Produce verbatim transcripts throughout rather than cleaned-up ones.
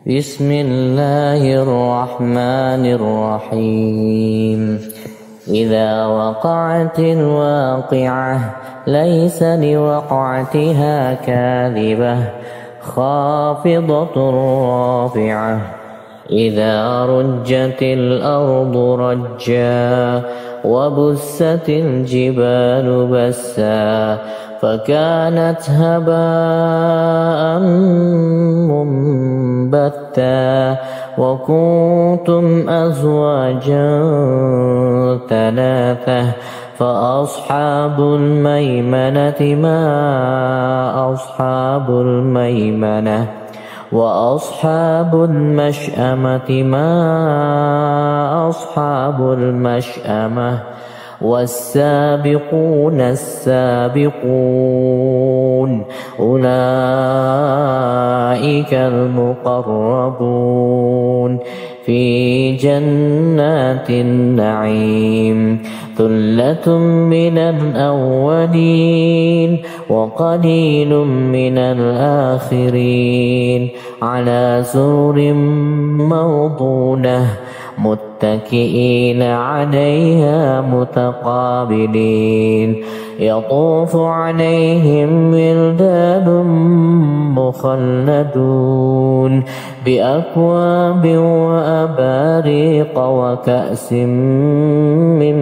بسم الله الرحمن الرحيم إذا وقعت الواقعة ليس لوقعتها كاذبة خافضة رافعة إذا رجت الأرض رجا وبست الجبال بسا فكانت هباء منبتا وكنتم أزواجا ثلاثة فأصحاب الميمنة ما أصحاب الميمنة وأصحاب المشأمة ما أصحاب المشأمة والسابقون السابقون أولئك المقربون في جنات النعيم ثلة من الأولين وقليل من الآخرين على سرر موضونة متكئين عليها متقابلين يطوف عليهم ولدان مخلدون بأكواب وأباريق وكأس من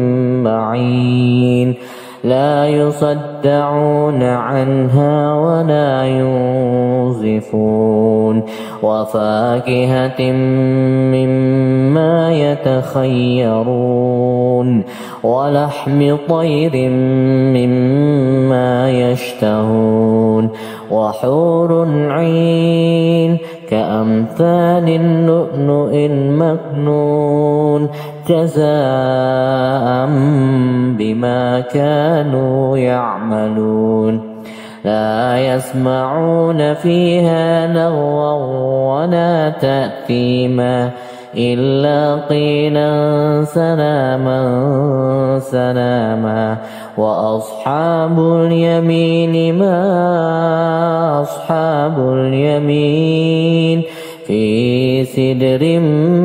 معين لا يصدعون عنها ولا ينزفون وفاكهة مما يتخيرون ولحم طير مما يشتهون وحور عين كأمثال اللؤلؤ المكنون جزاء بما كانوا يعملون لا يسمعون فيها لغوا ولا تأثيما إلا قيلا سلاما سلاما وأصحاب اليمين ما أصحاب اليمين في سدر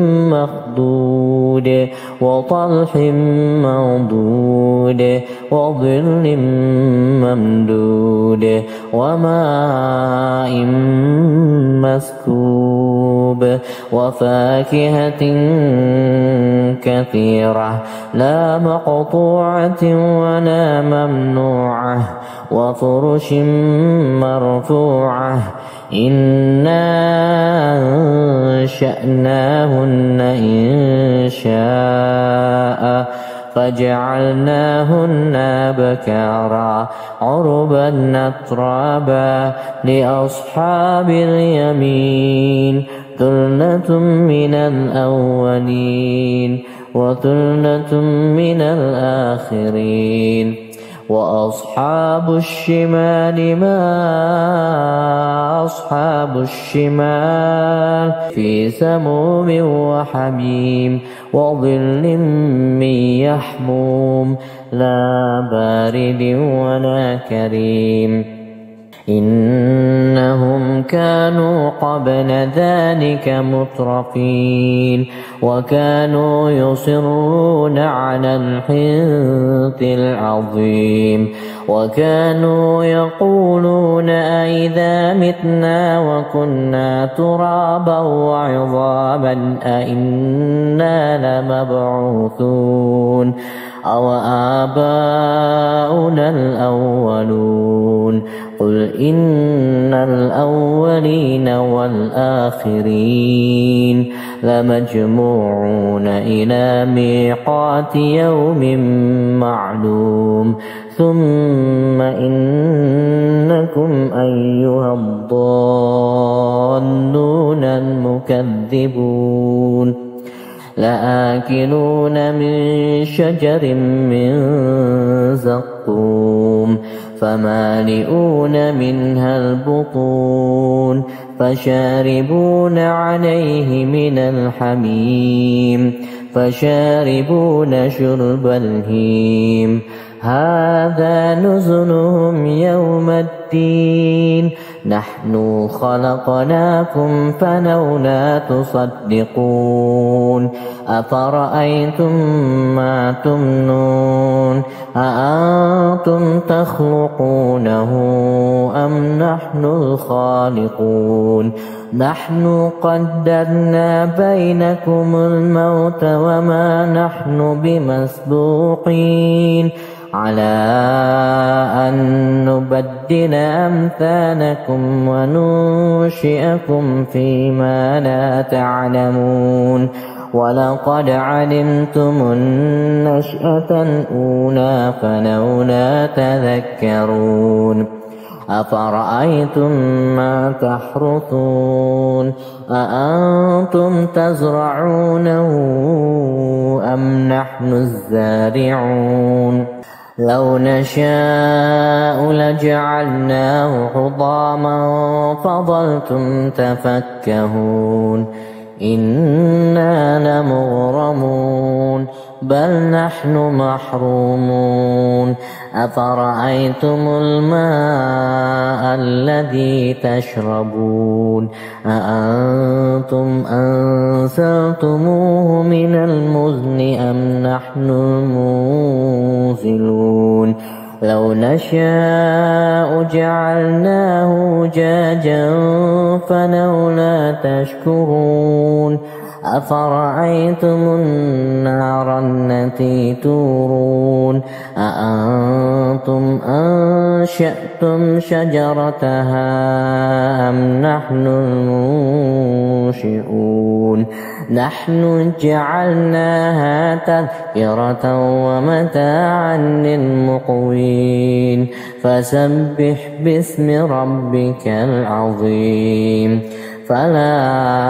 مخضود وطلح منضود وظل ممدود وماء مسكوب وفاكهة كثيرة لا مقطوعة ولا ممنوعة وفرش مرفوعة إنا أنشأناهن إنشاء فجعلناهن بكارا عربا أترابا لأصحاب اليمين ثلة من الأولين وثلة من الآخرين وأصحاب الشمال ما أصحاب الشمال في سموم وحميم وظل من يحموم لا بارد ولا كريم إنهم كانوا قبل ذلك مترفين وكانوا يصرون على الحنث العظيم وكانوا يقولون أئذا متنا وكنا ترابا وعظاما أئنا لمبعوثون أو آباؤنا الأولون قل إن الأولين والآخرين لمجموعون إلى ميقات يوم معلوم ثم إنكم أيها الضالون المكذبون لآكلون من شجر من زقوم فمالئون منها البطون فشاربون عليه من الحميم فشاربون شرب الهيم هذا نزلهم يوم الدين نحن خلقناكم فلولا تصدقون أفرأيتم ما تمنون أأنتم تخلقونه أم نحن الخالقون نحن قدرنا بينكم الموت وما نحن بمسبوقين على أن نبدل أمثالكم وننشئكم فيما لا تعلمون ولقد علمتم النشأة الأولى فلولا تذكرون أفرأيتم ما تحرثون أأنتم تزرعونه أم نحن الزارعون لو نشاء لجعلناه حطاما فظلتم تفكهون إنا لمغرمون بل نحن محرومون أفرأيتم الماء الذي تشربون أأنتم أنزلتموه من المزن أم نحن المنزلون لو نشاء جعلناه أجاجا فلولا تشكرون أفرأيتم النار التي تورون أأنتم أنشأتم شجرتها أم نحن المنشئون نحن جعلناها تذكرة ومتاعا للمقوين فسبح باسم ربك العظيم فلا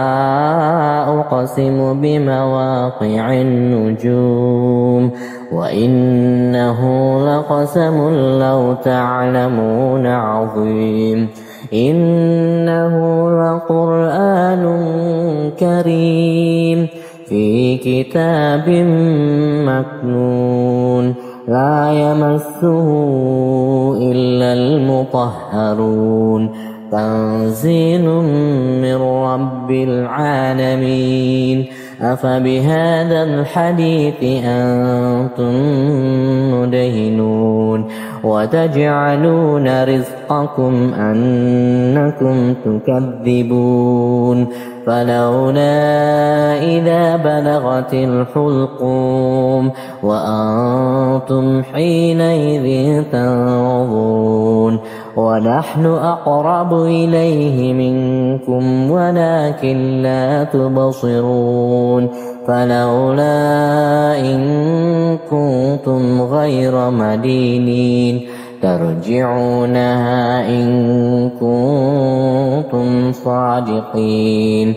أقسم بمواقع النجوم وإنه لقسم لو تعلمون عظيم إنه لقرآن كريم في كتاب مكنون لا يمسه إلا المطهرون تنزيل من رب العالمين أفبهذا الحديث أنتم مدهنون وتجعلون رزقكم أنكم تكذبون فلولا إذا بلغت الحلقوم وأنتم حينئذ تنظرون ونحن أقرب إليه منكم ولكن لا تبصرون فلولا إن كنتم غير مدينين ترجعونها إن كنتم صادقين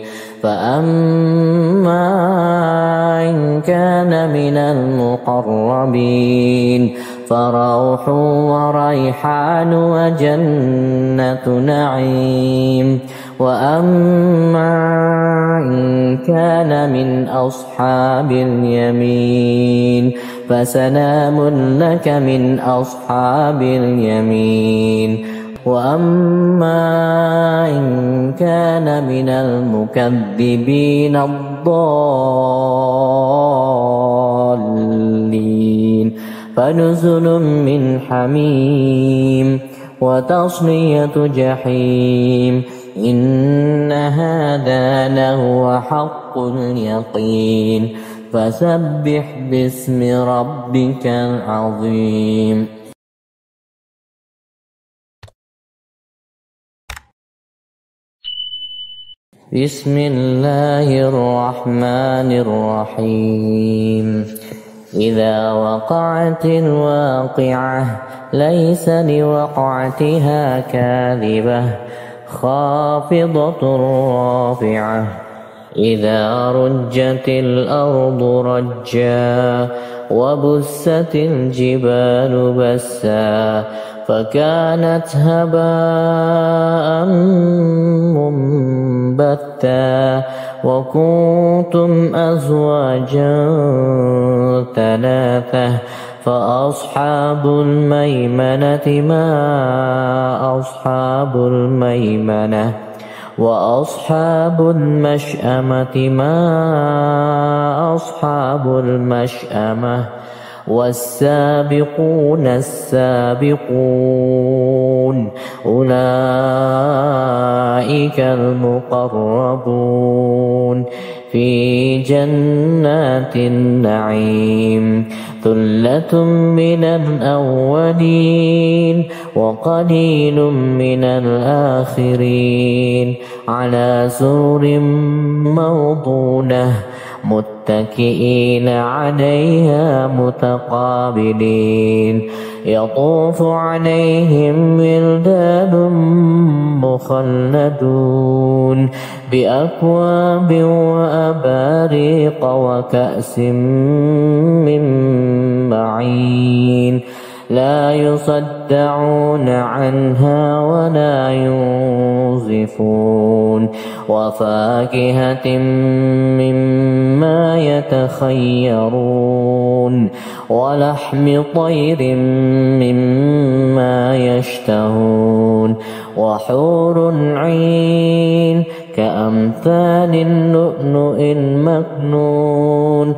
فأما إن كان من المقربين فروح وريحان وجنة نعيم وأما إن كان من أصحاب اليمين فسلام لك من أصحاب اليمين وأما إن كان من المكذبين الضالين فنزل من حميم وتصلية جحيم إن هذا لهو حق اليقين فسبح باسم ربك العظيم. بسم الله الرحمن الرحيم. إذا وقعت الواقعة ليس لوقعتها كاذبة خافضة رافعة إذا رجت الأرض رجا وبست الجبال بسا فكانت هباء منبثا وكنتم أزواجا ثلاثة فأصحاب الميمنة ما أصحاب الميمنة وأصحاب المشأمة ما أصحاب المشأمة والسابقون السابقون أولئك المقربون في جنات النعيم ثلة من الأولين وقليل من الآخرين على سرر موضونة متكئين عليها متقابلين يطوف عليهم ولدان مخلدون بأكواب وأباريق وكأس من معين لا يصدعون عنها ولا ينزفون وفاكهة مما يتخيرون ولحم طير مما يشتهون وحور عين كأمثال اللؤلؤ المكنون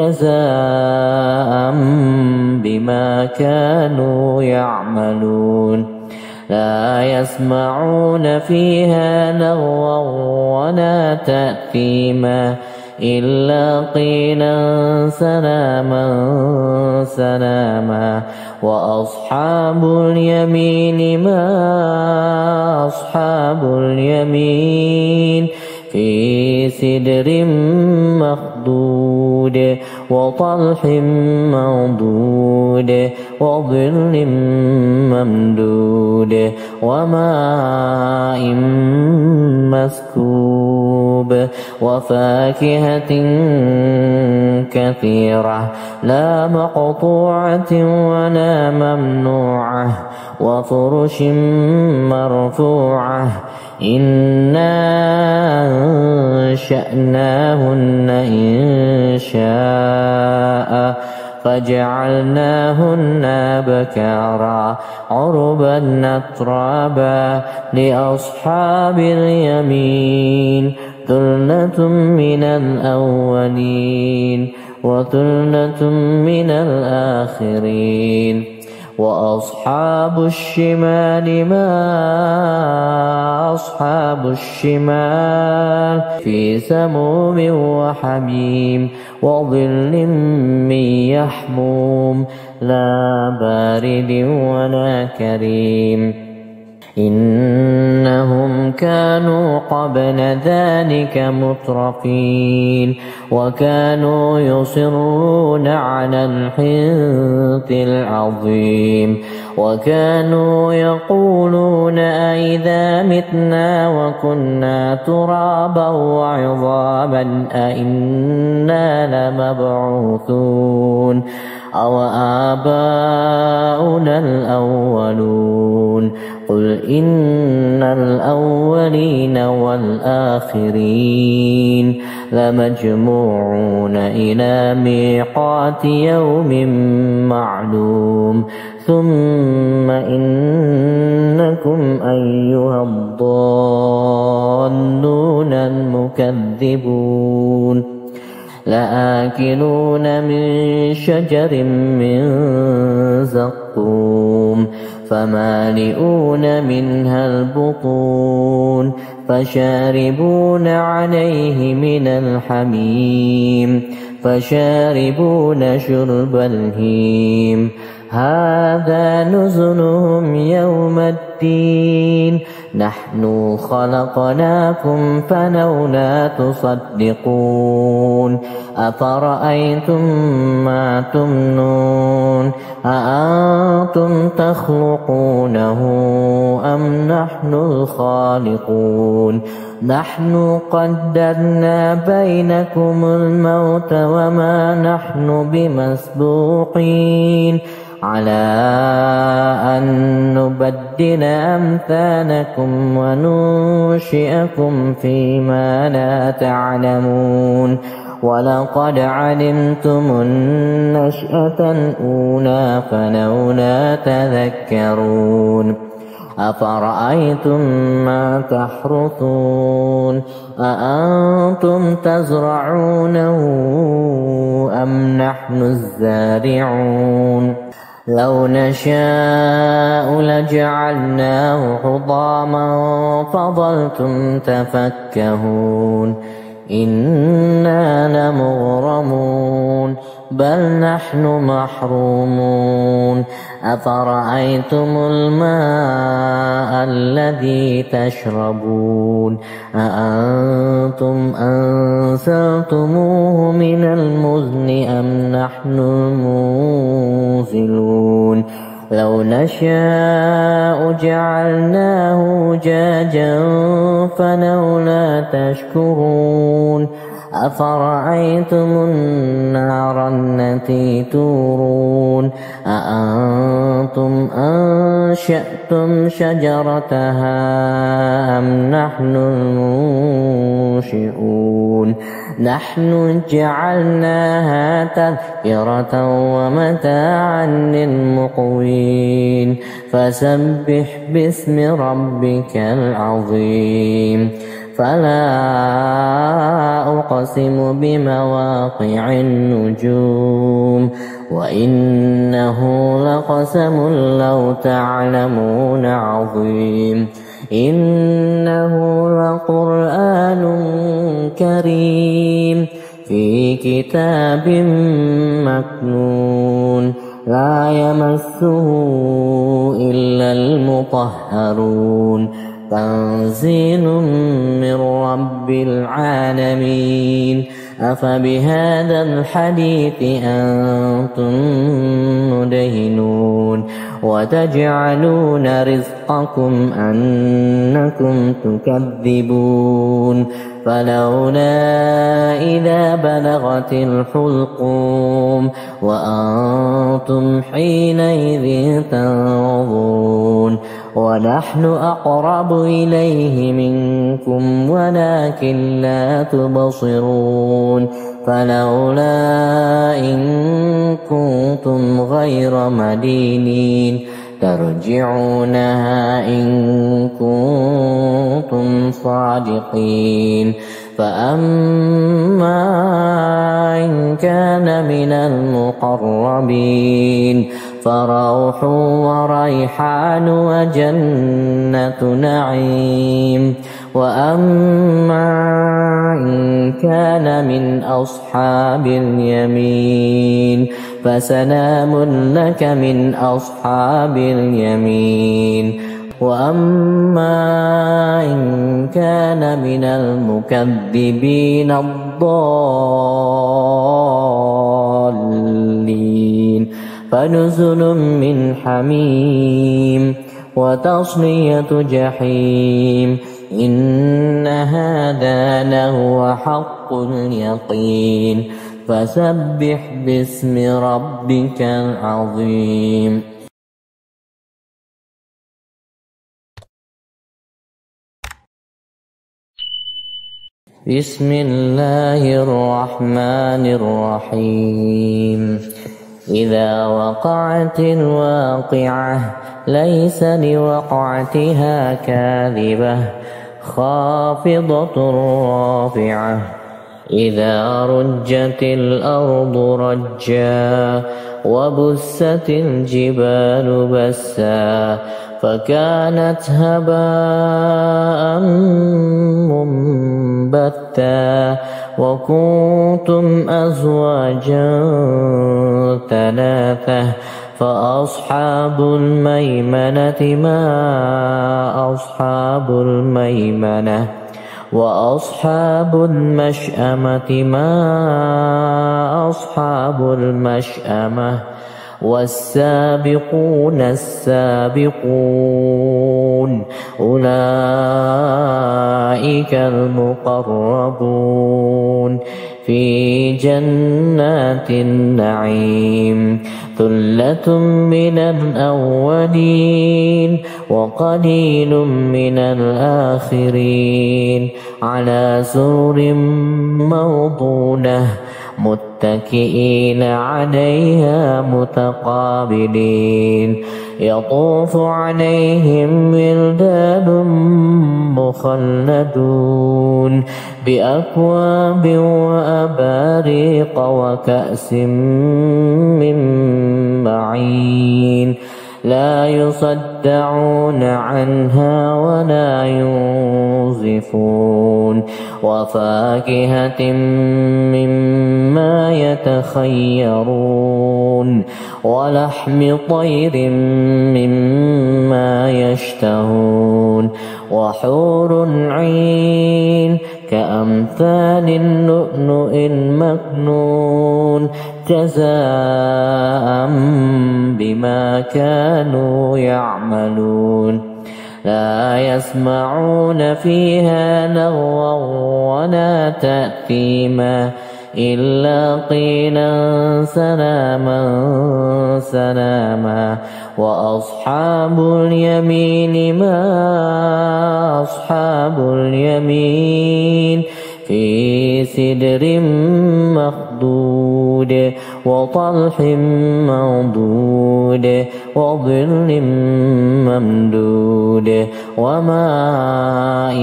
جزاء بما كانوا يعملون لا يسمعون فيها لغوا ولا تأثيما إلا قيلا سلاما سلاما وأصحاب اليمين ما أصحاب اليمين في سدر مخضود وطلح منضود وظل ممدود وماء مسكوب وفاكهة كثيرة لا مقطوعة ولا ممنوعة وفرش مرفوعة إنا أنشأناهن إن شاء فجعلناهن بكارا عربا أترابا لأصحاب اليمين ثلة من الأولين وثلة من الآخرين وأصحاب الشمال ما أصحاب الشمال في سموم وحميم وظل من يحموم لا بارد ولا كريم إنهم كانوا قبل ذلك مترفين وكانوا يصرون على الحنث العظيم وكانوا يقولون أئذا متنا وكنا ترابا وعظاما أئنا لمبعوثون أو آباؤنا الأولون قل إن الأولين والآخرين لمجموعون إلى ميقات يوم معلوم ثم إنكم أيها الضالون المكذبون لآكلون من شجر من زقوم فمالئون منها البطون فشاربون عليه من الحميم فشاربون شرب الهيم هذا نزلهم يوم الدين نحن خلقناكم فلولا تصدقون أفرأيتم ما تمنون أأنتم تخلقونه أم نحن الخالقون نحن قدرنا بينكم الموت وما نحن بمسبوقين على أن نبدل أمثالكم وننشئكم فيما لا تعلمون ولقد علمتم النشأة الأولى فلولا تذكرون أفرأيتم ما تحرثون أأنتم تزرعونه أم نحن الزارعون لو نشاء لجعلناه حطاما فظلتم تفكهون إنا لمغرمون بل نحن محرومون أفرأيتم الماء الذي تشربون أأنتم أنزلتموه من المزن أم نحن المنزلون لو نشاء جعلناه جاجا فلولا تشكرون أفرأيتم النار التي تورون أأنتم أنشأتم شجرتها أم نحن المنشئون نحن جعلناها تذكرة ومتاعا للمقوين فسبح باسم ربك العظيم فلا أقسم بمواقع النجوم وإنه لقسم لو تعلمون عظيم إنه لقرآن كريم في كتاب مكنون لا يمسه إلا المطهرون تنزيل من رب العالمين أفبهذا الحديث أنتم مدهنون وتجعلون رزقكم أنكم تكذبون فلولا إذا بلغت الحلقوم وأنتم حينئذ تنظرون ونحن أقرب إليه منكم ولكن لا تبصرون فلولا إن كنتم غير مدينين ترجعونها إن كنتم صادقين فأما إن كان من المقربين فروح وريحان وجنة نعيم وأما إن كان من أصحاب اليمين فسلام لك من أصحاب اليمين وأما إن كان من المكذبين الضالين فنزل من حميم وتصلية جحيم إن هذا لهو حق اليقين فسبح باسم ربك العظيم بسم الله الرحمن الرحيم إذا وقعت الواقعة ليس لوقعتها كاذبة خافضة رافعة إذا رجت الأرض رجا وبست الجبال بسا فكانت هباء منبتا وكنتم أزواجا ثلاثة فأصحاب الميمنة ما أصحاب الميمنة وأصحاب المشأمة ما أصحاب المشأمة والسابقون السابقون أولئك المقربون في جنات النعيم ثلة من الأولين وقليل من الآخرين على سرر موضونة متكئين عليها متقابلين يطوف عليهم ولدان مخلدون بأكواب وأباريق وكأس من معين لا يصدعون عنها ولا ينزفون وفاكهة مما يتخيرون ولحم طير مما يشتهون وحور عين كأمثال اللؤلؤ المكنون جزاء بما كانوا يعملون لا يسمعون فيها لغوا ولا تأثيما إلا قيلا سلاما سلاما وأصحاب اليمين ما أصحاب اليمين في سدر مخضود وطلح منضود وظل ممدود وماء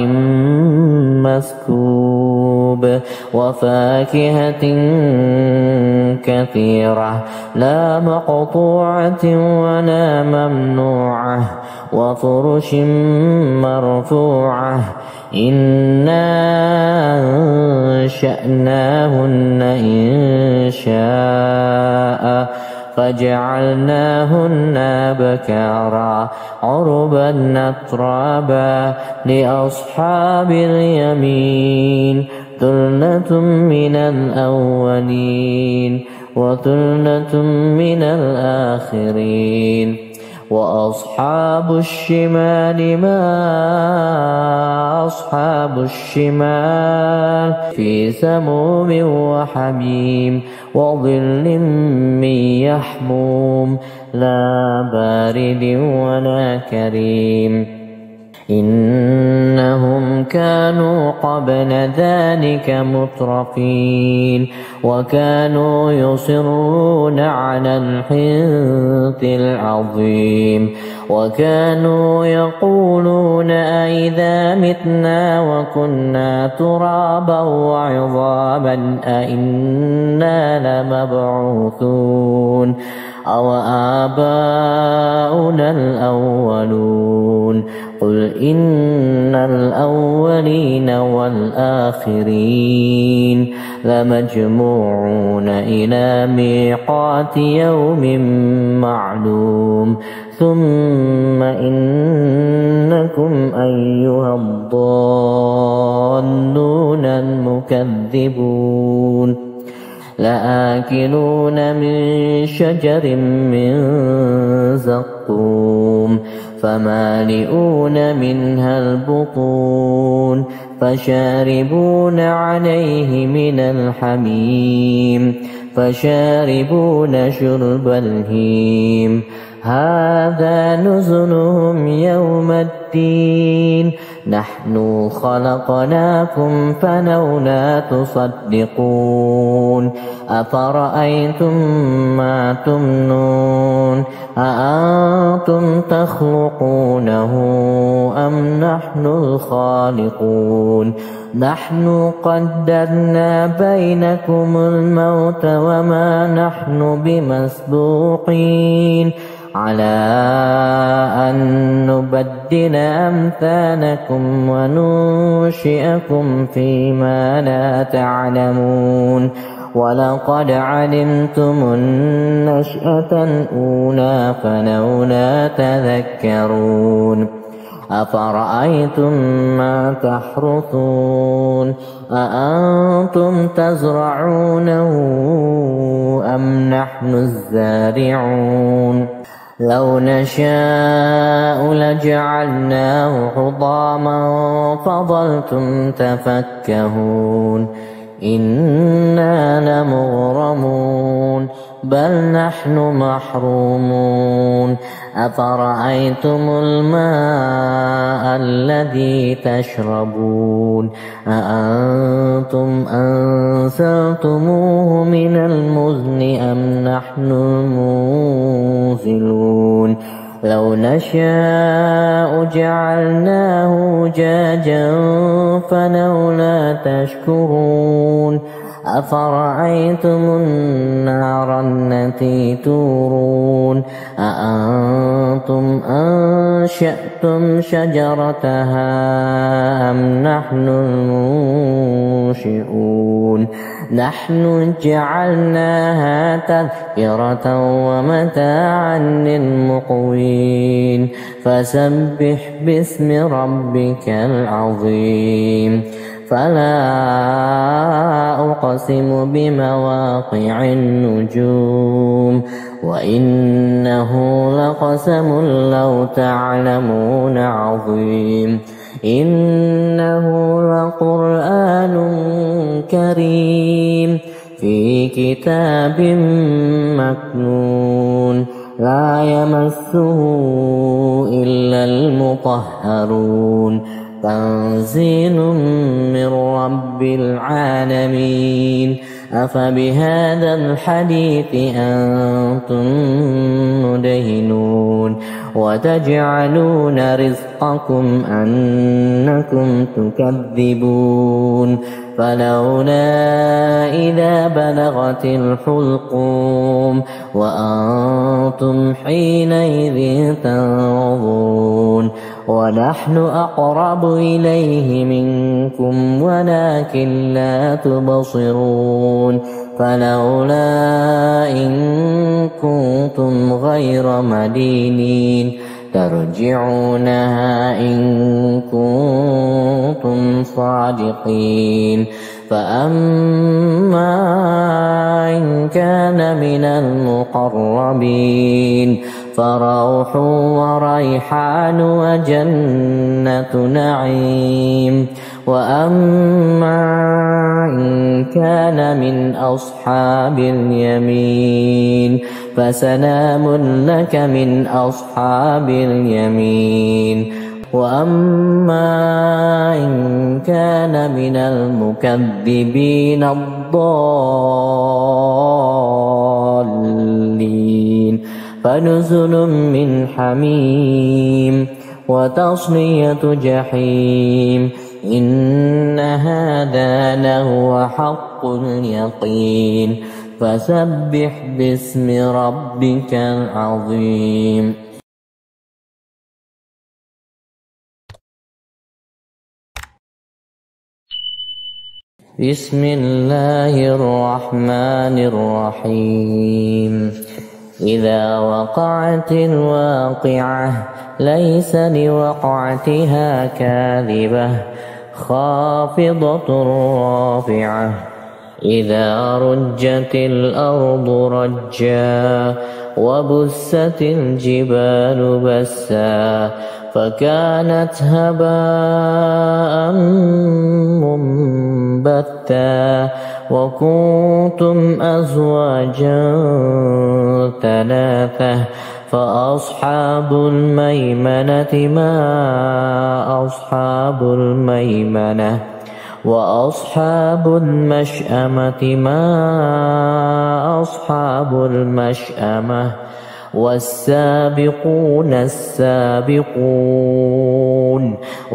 مسكوب وفاكهة كثيرة لا مقطوعة ولا ممنوعة وفرش مرفوعة إنا أنشأناهن إنشاء فجعلناهن بكارا عربا أترابا لأصحاب اليمين ثلة من الأولين وثلة من الآخرين وأصحاب الشمال ما أصحاب الشمال في سموم وحميم وظل من يحموم لا بارد ولا كريم إنهم كانوا قبل ذلك مترفين وكانوا يصرون على الحنث العظيم وكانوا يقولون أئذا متنا وكنا ترابا وعظاما أئنا لمبعوثون أو آباؤنا الأولون قل إن الأولين والآخرين لمجموعون إلى ميقات يوم معلوم ثم إنكم أيها الضالون المكذبون لآكلون من شجر من زقوم فمالئون منها البطون فشاربون عليه من الحميم فشاربون شرب الهيم هذا نزلهم يوم الدين نحن خلقناكم فلولا تصدقون أفرأيتم ما تمنون أأنتم تخلقونه أم نحن الخالقون نحن قدرنا بينكم الموت وما نحن بمسبوقين على أن نبدل أمثالكم وننشئكم فيما لا تعلمون ولقد علمتم النشأة الأولى فلولا تذكرون أفرأيتم ما تحرثون أأنتم تزرعونه أم نحن الزارعون لو نشاء لجعلناه حطاما فظلتم تفكهون إنا لمغرمون بل نحن محرومون أفرأيتم الماء الذي تشربون أأنتم أنزلتموه من المزن أم نحن المنزلون لو نشاء جعلناه أجاجا فلولا تشكرون أفرأيتم النار التي تورون أأنتم أنشأتم شجرتها أم نحن المنشئون نحن جعلناها تذكرة ومتاعا للمقوين فسبح باسم ربك العظيم فلا أقسم بمواقع النجوم وإنه لقسم لو تعلمون عظيم إنه لقرآن كريم في كتاب مكنون لا يمسه إلا المطهرون تنزيل من رب العالمين أفبهذا الحديث أنتم مدهنون وتجعلون رزقكم أنكم تكذبون فلولا إذا بلغت الحلقوم وأنتم حينئذ تنظرون ونحن أقرب إليه منكم ولكن لا تبصرون فلولا إن كنتم غير مدينين ترجعونها إن كنتم صادقين فأما إن كان من المقربين فروح وريحان وجنة نعيم وأما إن كان من أصحاب اليمين فسلام لك من أصحاب اليمين وأما إن كان من المكذبين الضالين فنزل من حميم وتصلية جحيم إن هذا لهو حق اليقين فسبح باسم ربك العظيم بسم الله الرحمن الرحيم إذا وقعت الواقعة ليس لوقعتها كاذبة خافضة رافعة إذا رجت الأرض رجا وبست الجبال بسا فكانت هباء منبتا وكنتم أزواجا ثلاثة فأصحاب الميمنة ما أصحاب الميمنة وأصحاب المشأمة ما أصحاب المشأمة والسابقون السابقون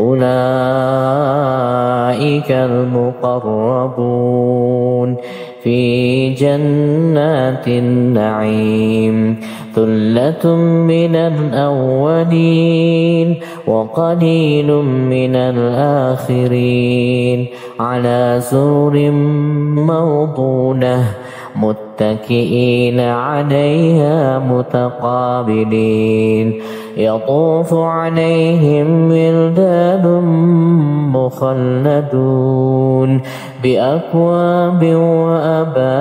أولئك المقربون في جنات النعيم ثلة من الأولين وقليل من الآخرين على سرر موضونة متكئين عليها متقابلين يطوف عليهم ولدان مخلدون بأكواب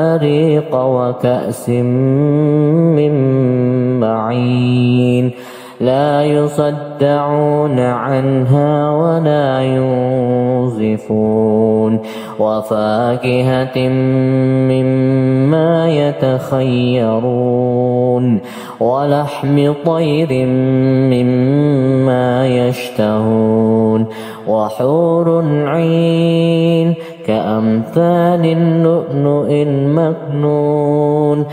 وأباريق وكأس من معين لا يصدعون عنها ولا ينزفون وفاكهة مما يتخيرون ولحم طير مما يشتهون وحور عين كأمثال اللؤلؤ المكنون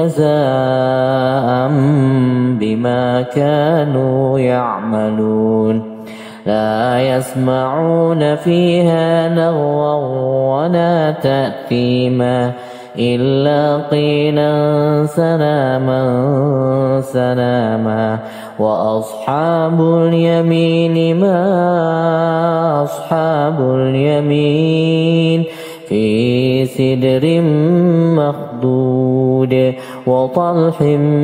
جزاء بما كانوا يعملون لا يسمعون فيها لغوا ولا تأثيما إلا قيلا سلاما سلاما وأصحاب اليمين ما أصحاب اليمين في سدر مخضود وطلح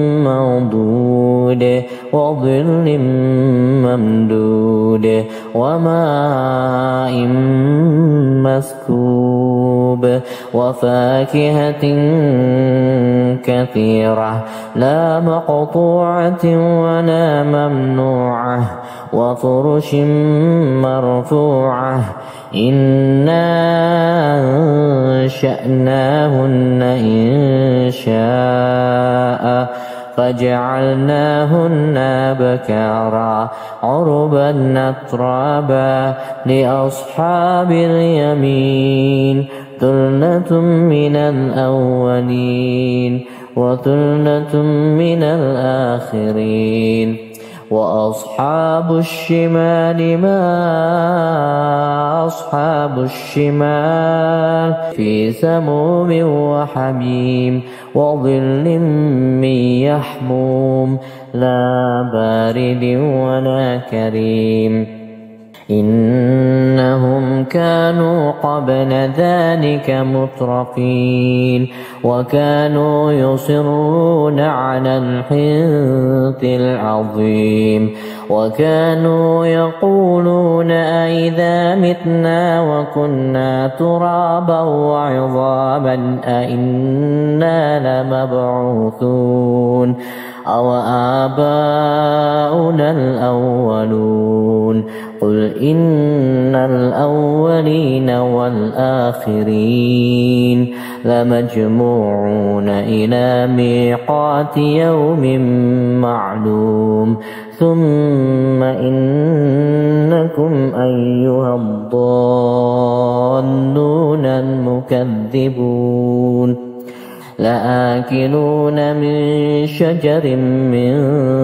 منضود وظل ممدود وماء مسكوب وفاكهة كثيرة لا مقطوعة ولا ممنوعة وفرش مرفوعة إنا أنشأناهن إن شاء فجعلناهن بكارا عربا أترابا لأصحاب اليمين ثلة من الأولين وثلة من الآخرين وأصحاب الشمال ما أصحاب الشمال في سموم وحميم وظل من يحموم لا بارد ولا كريم إنهم كانوا قبل ذلك مترفين وكانوا يصرون على الحنث العظيم وكانوا يقولون أئذا متنا وكنا ترابا وعظاما أئنا لمبعوثون أو آباؤنا الأولون قل إن الأولين والآخرين لمجموعون إلى ميقات يوم معلوم ثم إنكم أيها الضالون المكذبون لآكلون من شجر من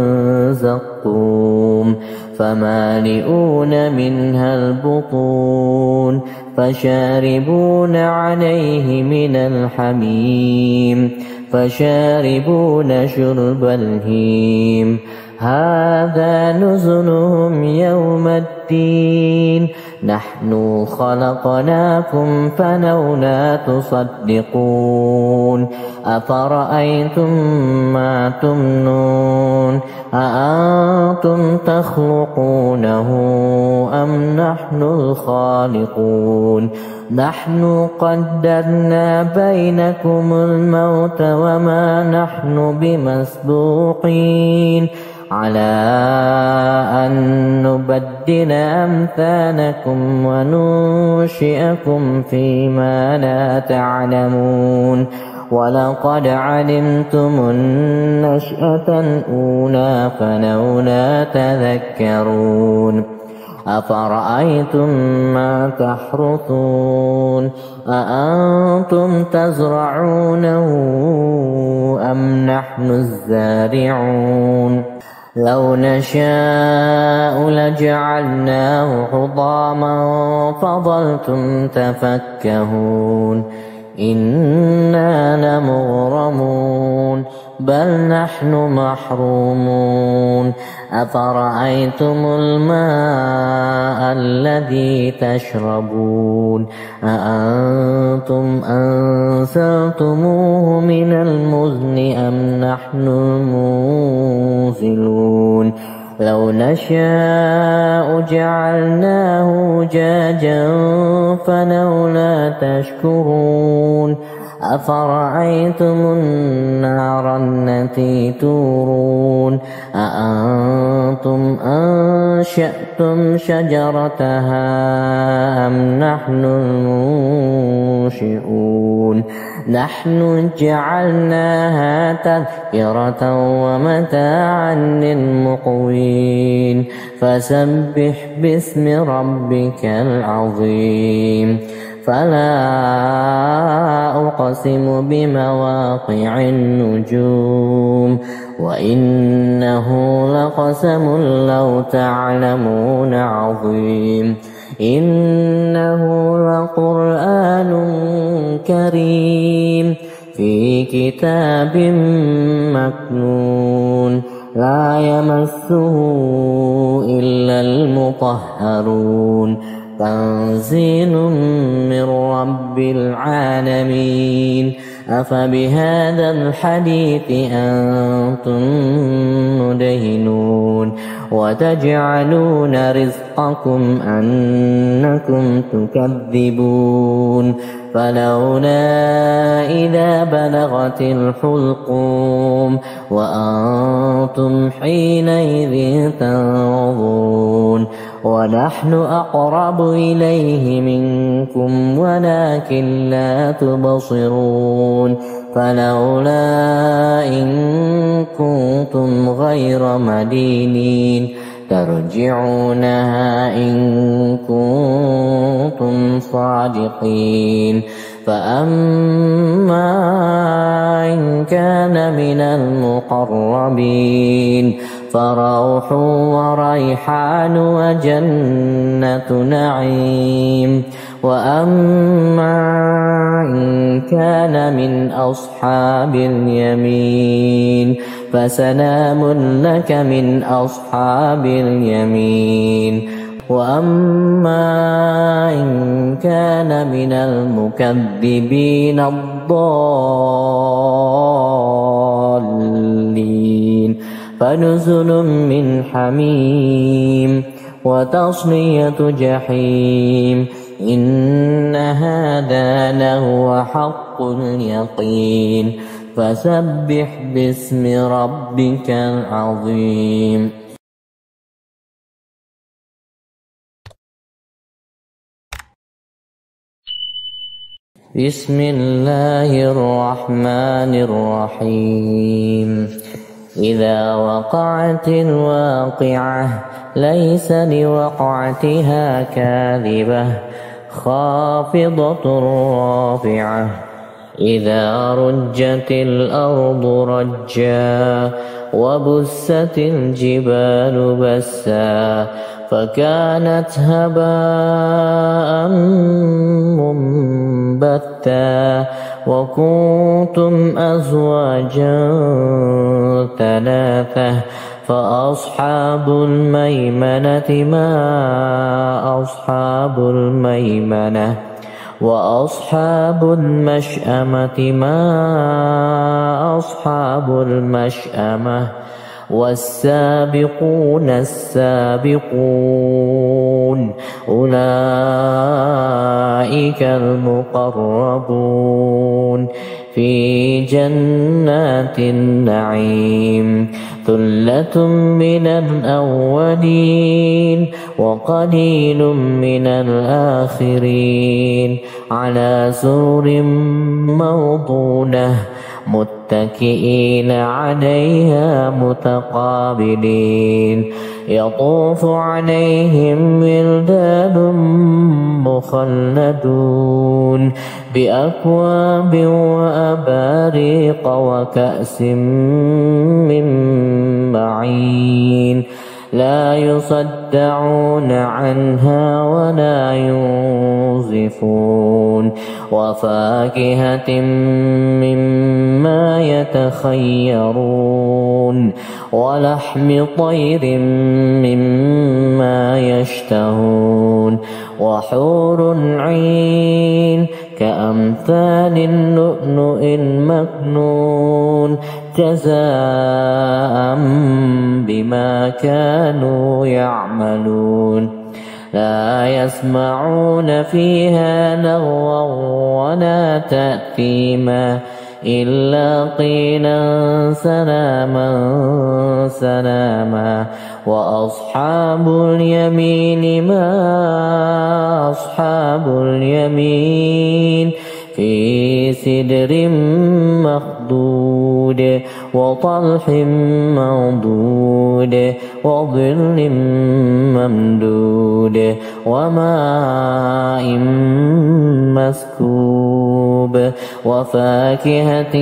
زقوم فمالئون منها البطون فشاربون عليه من الحميم فشاربون شرب الهيم هذا نزلهم يوم الدين نحن خلقناكم فلولا تصدقون أفرأيتم ما تمنون أأنتم تخلقونه أم نحن الخالقون نحن قدرنا بينكم الموت وما نحن بمسبوقين على أن نبدل أمثالكم وننشئكم فيما لا تعلمون ولقد علمتم النشأة الأولى فلولا تذكرون أفرأيتم ما تحرثون أأنتم تزرعونه أم نحن الزارعون لو نشاء لجعلناه حطاما فظلتم تفكهون إنا لمغرمون بل نحن محرومون أفرأيتم الماء الذي تشربون أأنتم أنزلتموه من المزن أم نحن المنزلون لو نشاء جعلناه أجاجا فلولا تشكرون أفرأيتم النار التي تورون أأنتم أنشأتم شجرتها أم نحن المنشئون نحن جعلناها تذكرة ومتاعا للمقوين فسبح باسم ربك العظيم فلا أقسم بمواقع النجوم وإنه لقسم لو تعلمون عظيم إنه لقرآن كريم في كتاب مكنون لا يمسه إلا المطهرون تنزيل من رب العالمين أفبهذا الحديث أنتم مدهنون وتجعلون رزقكم أنكم تكذبون فلولا إذا بلغت الحلقوم وأنتم حينئذ تنظرون ونحن أقرب إليه منكم ولكن لا تبصرون فلولا إن كنتم غير مدينين ترجعونها إن كنتم صادقين فأما إن كان من المقربين فروح وريحان وجنة نعيم وأما إن كان من أصحاب اليمين فسلام لك من أصحاب اليمين وأما إن كان من المكذبين الضالين فنزل من حميم وتصلية جحيم إن هذا لهو حق اليقين فسبح باسم ربك العظيم بسم الله الرحمن الرحيم إذا وقعت الواقعة ليس لوقعتها كاذبة خافضة رافعة إذا رجت الأرض رجا وبست الجبال بسا فكانت هباء منبتا وكنتم أزواجا ثلاثة فأصحاب الميمنة ما أصحاب الميمنة وأصحاب المشأمة ما أصحاب المشأمة والسابقون السابقون أولئك المقربون في جنات النعيم ثلة من الأولين وقليل من الآخرين على سرر موضونة متكئين عليها متقابلين يطوف عليهم ولدان مخلدون بأكواب وأباريق وكأس من معين لا يصدعون عنها ولا ينزفون وفاكهة مما يتخيرون ولحم طير مما يشتهون وحور عين كأمثال اللؤلؤ المكنون جزاء بما كانوا يعملون لا يسمعون فيها لغوا ولا تأثيما إلا قيلا سلاما سلاما. وأصحاب اليمين ما أصحاب اليمين في سدر مخضود وطلح منضود وظل ممدود وماء مسكوب وفاكهة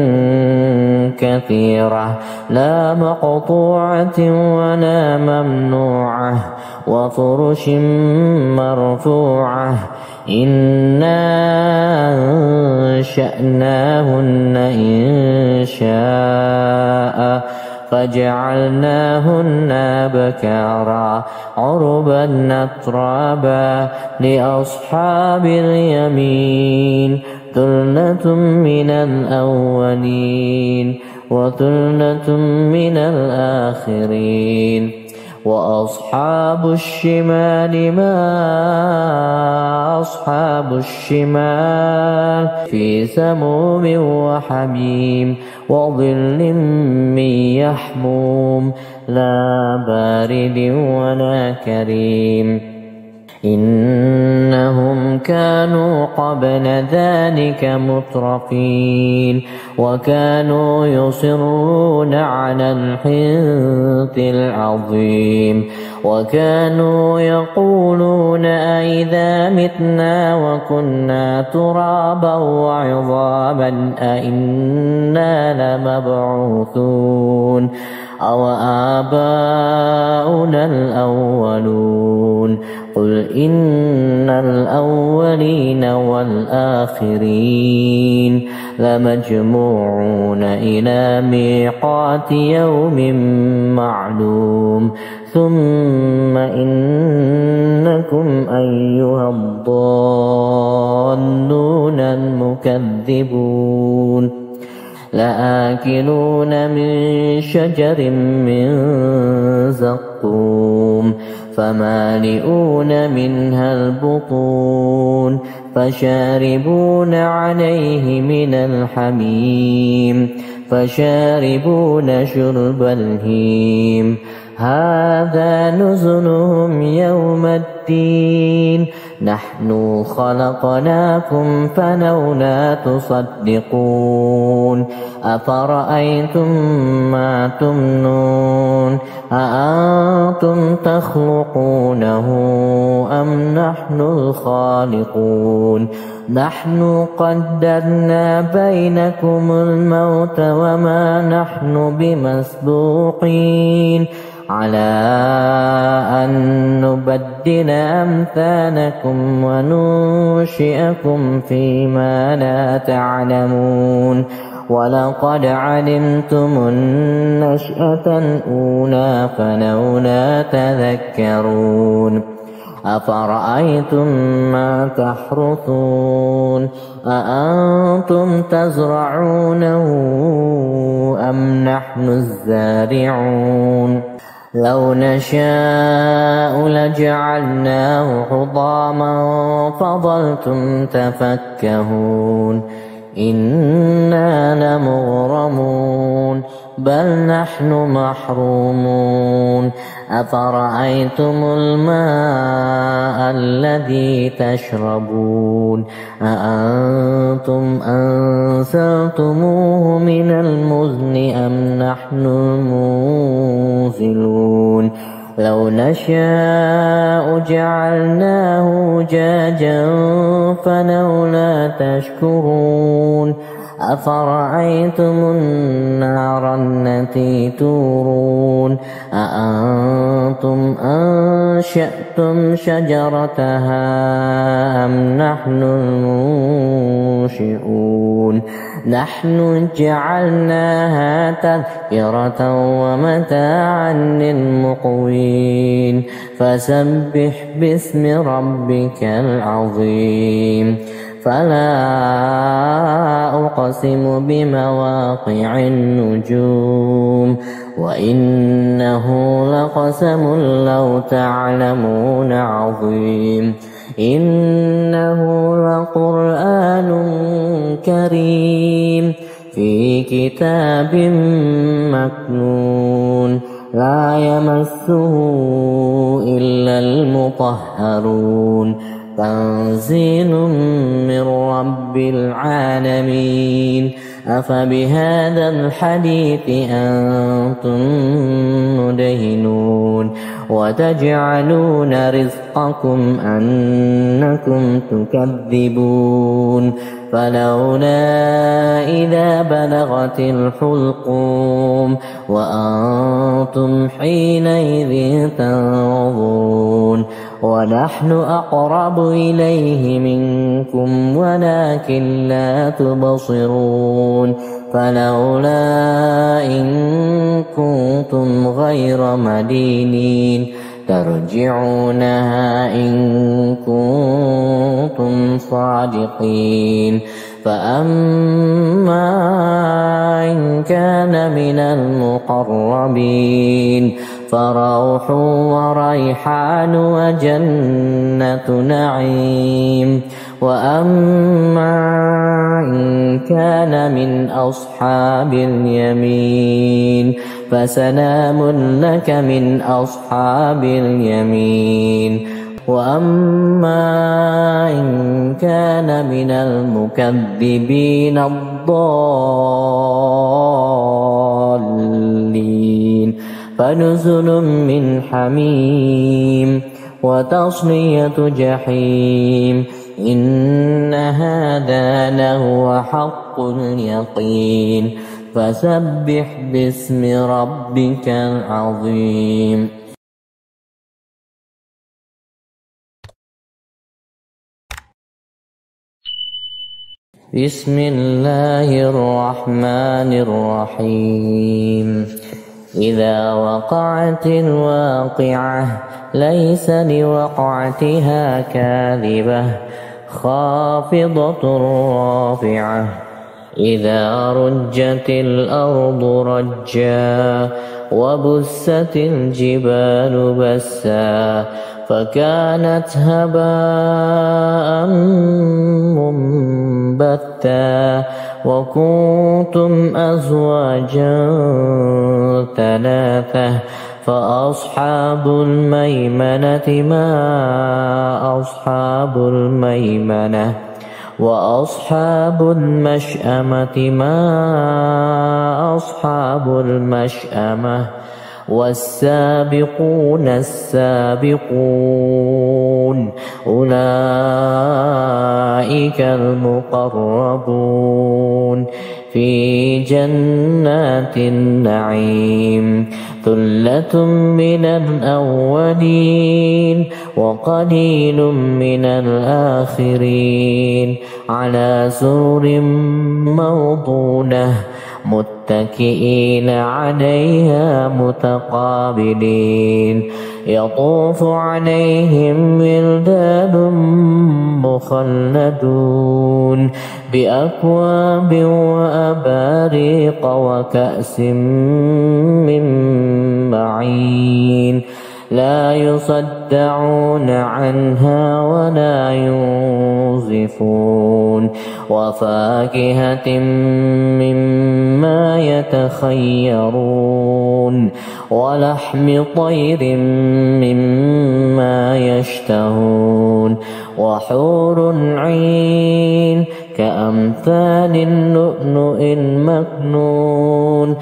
كثيرة لا مقطوعة ولا ممنوعة وفرش مرفوعة. إنا أنشأناهن إنشاء فجعلناهن أبكارا عربا أترابا. لأصحاب اليمين ثلة من الأولين وثلة من الآخرين. وأصحاب الشمال ما أصحاب الشمال في سموم وحميم وظل من يحموم لا بارد ولا كريم. إنهم كانوا قبل ذلك مترفين وكانوا يصرون على الحنث العظيم وكانوا يقولون أئذا متنا وكنا ترابا وعظاما أئنا لمبعوثون أو آباؤنا الأولون. قل إن الأولين والآخرين لمجموعون إلى ميقات يوم معلوم. ثم إنكم أيها الضالون المكذبون لآكلون من شجر من زقوم فمالئون منها البطون فشاربون عليه من الحميم فشاربون شرب الهيم. هذا نزلهم يوم الدين نحن خلقناكم فلولا تصدقون. أفرأيتم ما تمنون أأنتم تخلقونه أم نحن الخالقون. نحن قدرنا بينكم الموت وما نحن بمسبوقين على أن نبدل أمثالكم وننشئكم فيما لا تعلمون. ولقد علمتم النشأة الأولى فلولا تذكرون. أفرأيتم ما تحرثون أأنتم تزرعونه أم نحن الزارعون. لو نشاء لجعلناه حطاما فظلتم تفكهون. إنا لمغرمون بل نحن محرومون. أفرأيتم الماء الذي تشربون أأنتم أنزلتموه من المزن أم نحن المنزلون. لو نشاء جعلناه أجاجا فلولا تشكرون. أفرأيتم النار التي تورون أأنتم أنشأتم شجرتها أم نحن المنشئون. نحن جعلناها تذكرة ومتاعا للمقوين. فسبح باسم ربك العظيم. فلا أقسم بمواقع النجوم وإنه لقسم لو تعلمون عظيم إنه لقرآن كريم في كتاب مكنون لا يمسه إلا المطهرون تنزيل من رب العالمين أفبهذا الحديث أنتم مدهنون وتجعلون رزقكم أنكم تكذبون فلولا إذا بلغت الحلقوم وأنتم حينئذ تنظرون ونحن أقرب إليه منكم ولكن لا تبصرون فلولا إن كنتم غير مدينين ترجعونها إن كنتم صادقين فأما إن كان من المقربين فروح وريحان وجنة نعيم وأما إن كان من أصحاب اليمين فسلام لك من أصحاب اليمين وأما إن كان من المكذبين الضالين فنزل من حميم وتصلية جحيم إن هذا لهو حق اليقين فسبح باسم ربك العظيم. بسم الله الرحمن الرحيم إذا وقعت الواقعة ليس لوقعتها كاذبة خافضة رافعة إذا رجت الأرض رجا وبست الجبال بسا فكانت هباء منبتا وكنتم أزواجا ثلاثة فأصحاب الميمنة ما أصحاب الميمنة وأصحاب المشأمة ما أصحاب المشأمة والسابقون السابقون أولئك المقربون في جنات النعيم ثلة من الأولين وقليل من الآخرين على سرر موضونة متكئين عليها متقابلين يطوف عليهم ولدان مخلدون بأكواب وأباريق وكأس من معين لا يصدعون عنها ولا ينزفون وفاكهة مما يتخيرون ولحم طير مما يشتهون وحور عين كأمثال اللؤلؤ المكنون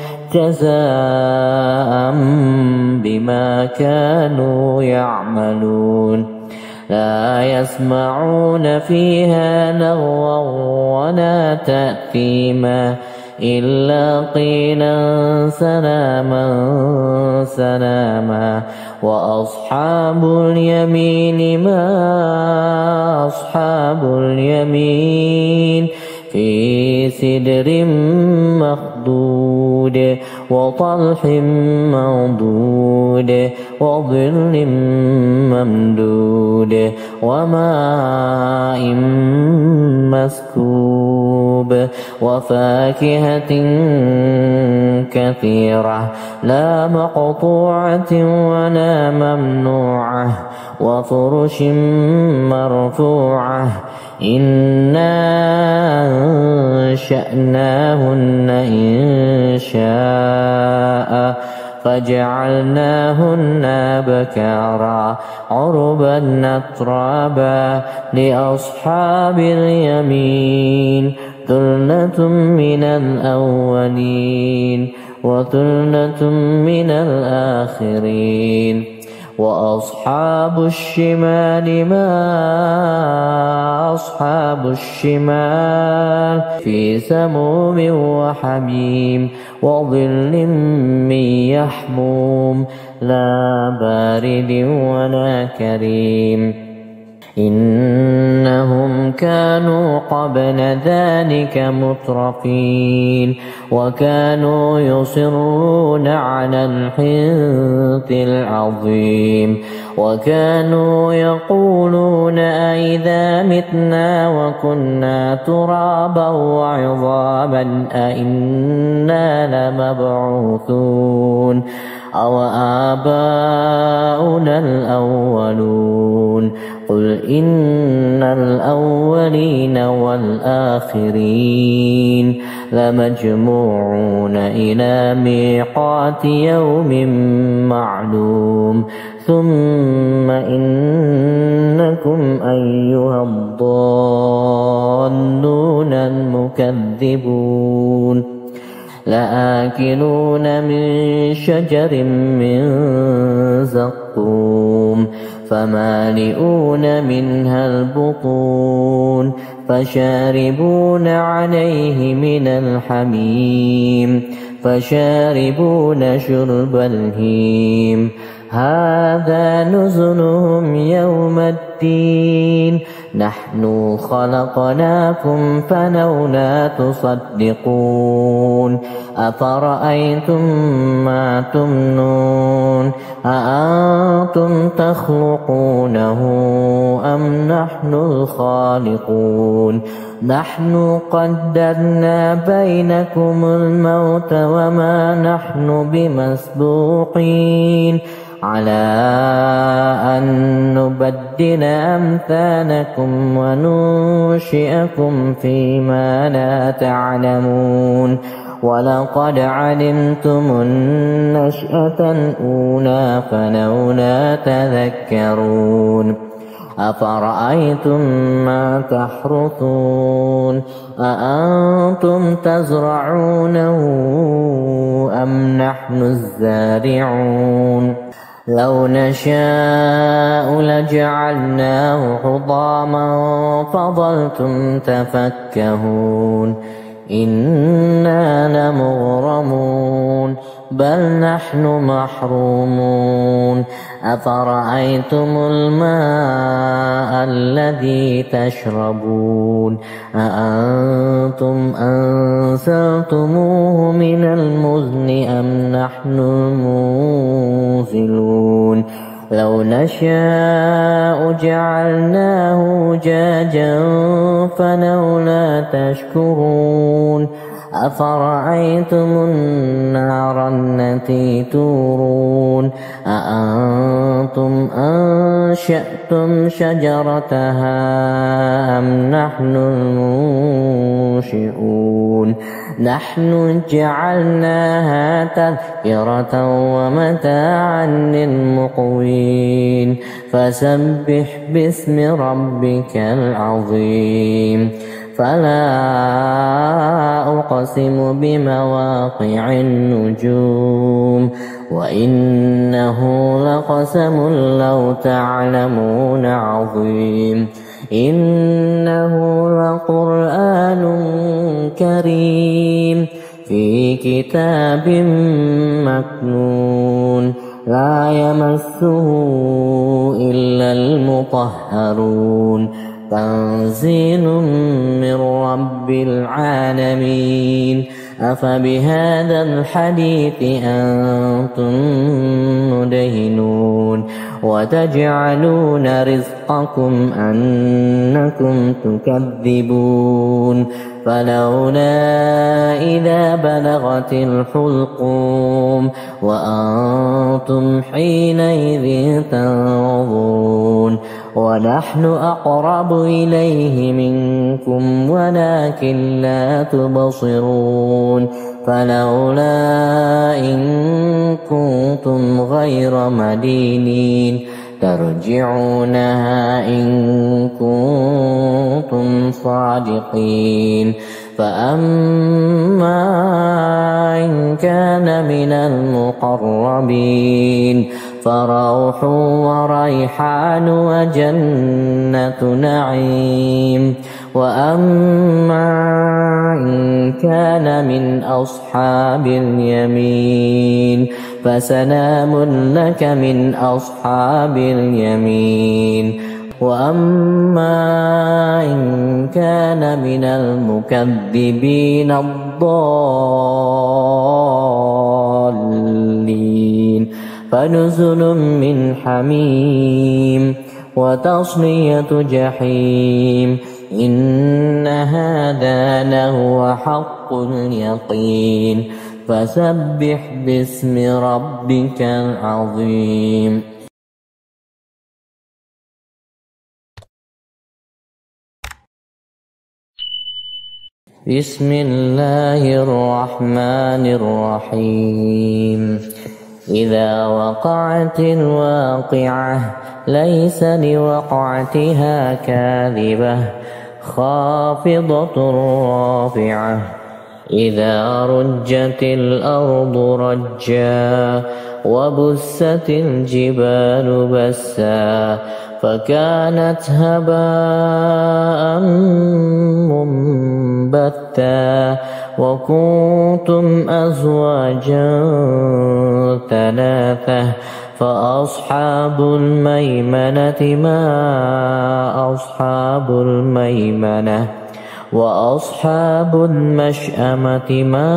جزاء بما كانوا يعملون لا يسمعون فيها لغوا ولا تأثيما إلا قيلا سلاما سلاما وأصحاب اليمين ما أصحاب اليمين في سدر مخضود منضود وطلح منضود وظل ممدود وماء مسكوب وفاكهة كثيرة لا مقطوعة ولا ممنوعة وفرش مرفوعة إنا أنشأناهن إنشاء فجعلناهن بكارا عربا أترابا لأصحاب اليمين ثلة من الأولين وثلة من الآخرين وأصحاب الشمال ما أصحاب الشمال في سموم وحميم وظل من يحموم لا بارد ولا كريم إنهم كانوا قبل ذلك مترفين وكانوا يصرون على الحنث العظيم وكانوا يقولون أئذا متنا وكنا ترابا وعظاما أئنا لمبعوثون أو آباؤنا الأولون قل إن الأولين والآخرين لمجموعون إلى ميقات يوم معلوم ثم إنكم أيها الضالون المكذبون لآكلون من شجر من زقوم فمالئون منها البطون فشاربون عليه من الحميم فشاربون شرب الهيم هذا نزلهم يوم الدين نحن خلقناكم فلولا تصدقون أفرأيتم ما تمنون أأنتم تخلقونه أم نحن الخالقون نحن قدرنا بينكم الموت وما نحن بمسبوقين على أن نبدل أمثالكم وننشئكم فيما لا تعلمون ولقد علمتم النشأة الأولى فلولا تذكرون أفرأيتم ما تحرثون أأنتم تزرعونه أم نحن الزارعون لو نشاء لجعلناه حطاما فظلتم تفكهون إنا لمغرمون بل نحن محرومون أفرأيتم الماء الذي تشربون أأنتم أنزلتموه من المزن أم نحن المنزلون لو نشاء جعلناه أجاجا فلولا تشكرون أفرأيتم النار التي تورون أأنتم أنشأتم شجرتها أم نحن المنشئون نحن جعلناها تذكرة ومتاعا للمقوين فسبح باسم ربك العظيم فلا أقسم بمواقع النجوم وإنه لقسم لو تعلمون عظيم إنه لقرآن كريم في كتاب مكنون لا يمسه إلا المطهرون تنزيل من رب العالمين. أفبهذا الحديث أنتم مدهنون وتجعلون رزقكم أنكم تكذبون فلولا إذا بلغت الحلقوم وأنتم حينئذ تنظرون ونحن أقرب إليه منكم ولكن لا تبصرون فلولا إن كنتم غير مدينين ترجعونها إن كنتم صادقين. فأما إن كان من المقربين فروح وريحان وجنة نعيم. وأما إن كان من أصحاب اليمين فسلام لك من أصحاب اليمين. وأما إن كان من المكذبين الضالين فنزل من حميم وتصلية جحيم. إن هذا لهو حق اليقين. فسبح باسم ربك العظيم. بسم الله الرحمن الرحيم. إذا وقعت الواقعة ليس لوقعتها كاذبة خافضة رافعة. إذا رجت الأرض رجا وبست الجبال بسا فكانت هباء منبتا وكنتم أزواجا ثلاثة فأصحاب الميمنة ما أصحاب الميمنة وأصحاب المشأمة ما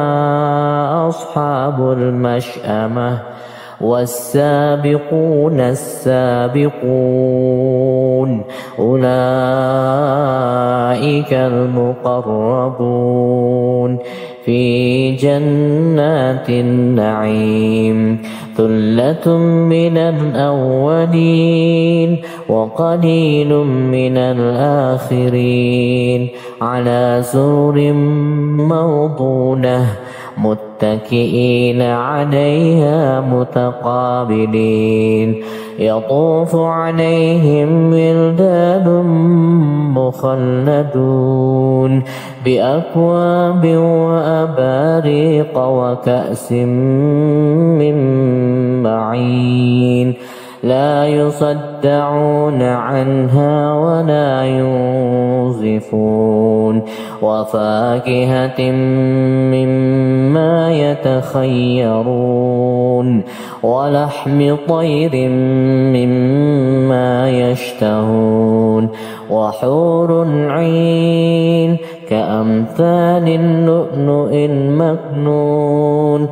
أصحاب المشأمة والسابقون السابقون أولئك المقربون في جنات النعيم. ثلة من الأولين وقليل من الآخرين على سرر موضونة متكئين عليها متقابلين. يطوف عليهم ولدان مخلدون بأكواب وأباريق وكأس من معين لا يصدعون عنها ولا ينزفون وفاكهة مما يتخيرون ولحم طير مما يشتهون وحور عين كأمثال اللؤلؤ المكنون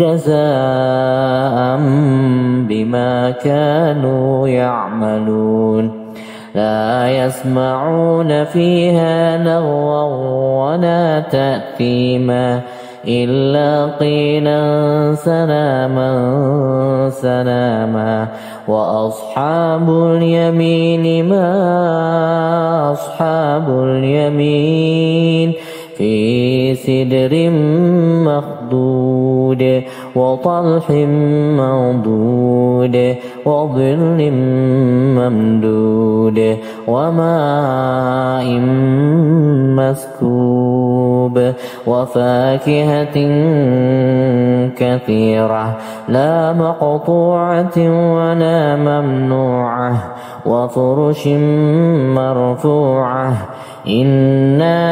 جزاء بما كانوا يعملون. لا يسمعون فيها لغوا ولا تأثيما إلا قيلا سلاما سلاما. وأصحاب اليمين ما أصحاب اليمين في سدر مخضود وطلح منضود وظل ممدود وماء مسكوب وفاكهة كثيرة لا مقطوعة ولا ممنوعة وفرش مرفوعة. إنا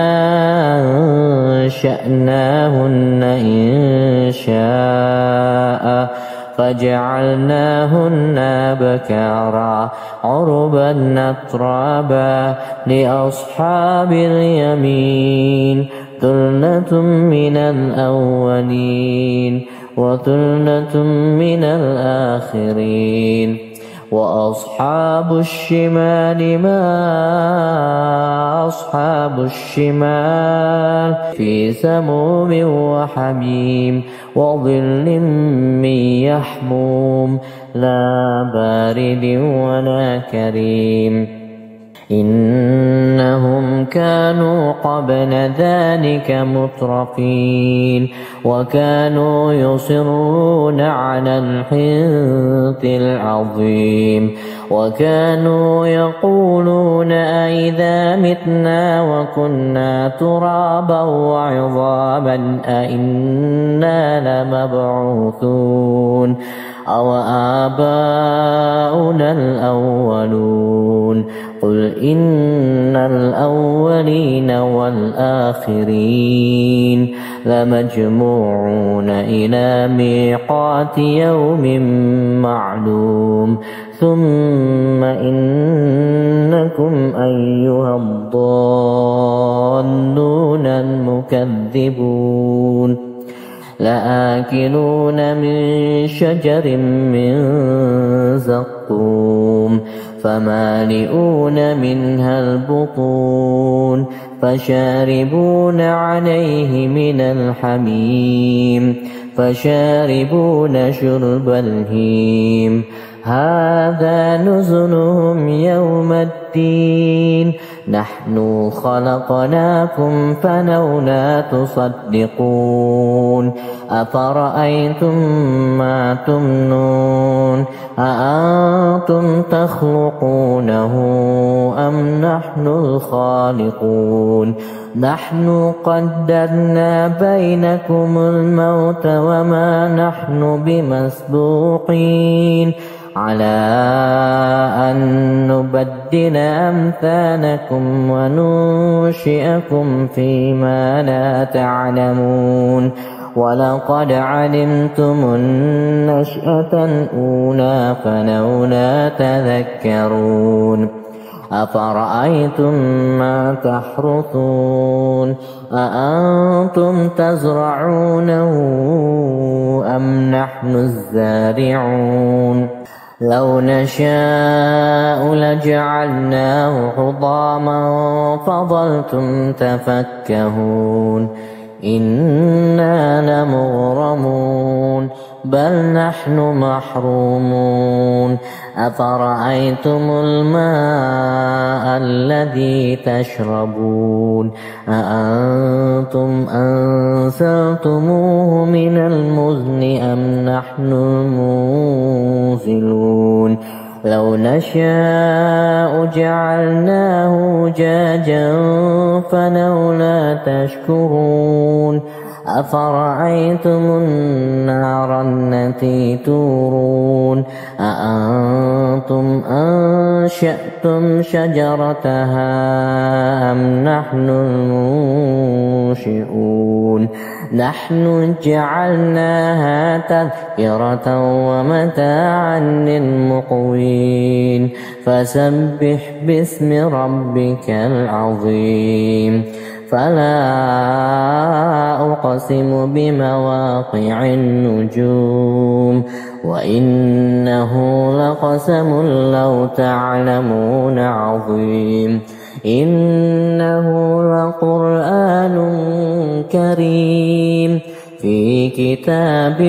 أنشأناهن إنشاء فجعلناهن أبكارا عربا أترابا لأصحاب اليمين ثلة من الأولين وثلة من الآخرين وأصحاب الشمال ما أصحاب الشمال في سموم وحميم وظل من يحموم لا بارد ولا كريم إنهم كانوا قبل ذلك مترفين وكانوا يصرون على الحنث العظيم وكانوا يقولون أئذا متنا وكنا ترابا وعظاما أئنا لمبعوثون أو آباؤنا الأولون قل إن الأولين والآخرين لمجموعون إلى ميقات يوم معلوم ثم إنكم أيها الضالون المكذبون لآكلون من شجر من زقوم فمالئون منها البطون فشاربون عليه من الحميم فشاربون شرب الهيم هذا نزلهم يوم الدين نحن خلقناكم فلولا تصدقون أفرأيتم ما تمنون أأنتم تخلقونه أم نحن الخالقون نحن قدرنا بينكم الموت وما نحن بمسبوقين على أن نبدل أمثالكم وننشئكم فيما لا تعلمون ولقد علمتم النشأة الأولى فلولا تذكرون أفرأيتم ما تحرثون أأنتم تزرعونه أم نحن الزارعون لو نشاء لجعلناه حطاما فظلتم تفكهون إنا لمغرمون بل نحن محرومون أفرأيتم الماء الذي تشربون أأنتم أنزلتموه من المزن أم نحن المنزلون لو نشاء جعلناه أجاجا فلولا تشكرون أفرأيتم النار التي تورون أأنتم أنشأتم شجرتها أم نحن المنشئون نحن جعلناها تذكرة ومتاعا للمقوين فسبح باسم ربك العظيم فلا أقسم بمواقع النجوم وإنه لقسم لو تعلمون عظيم إنه لقرآن كريم في كتاب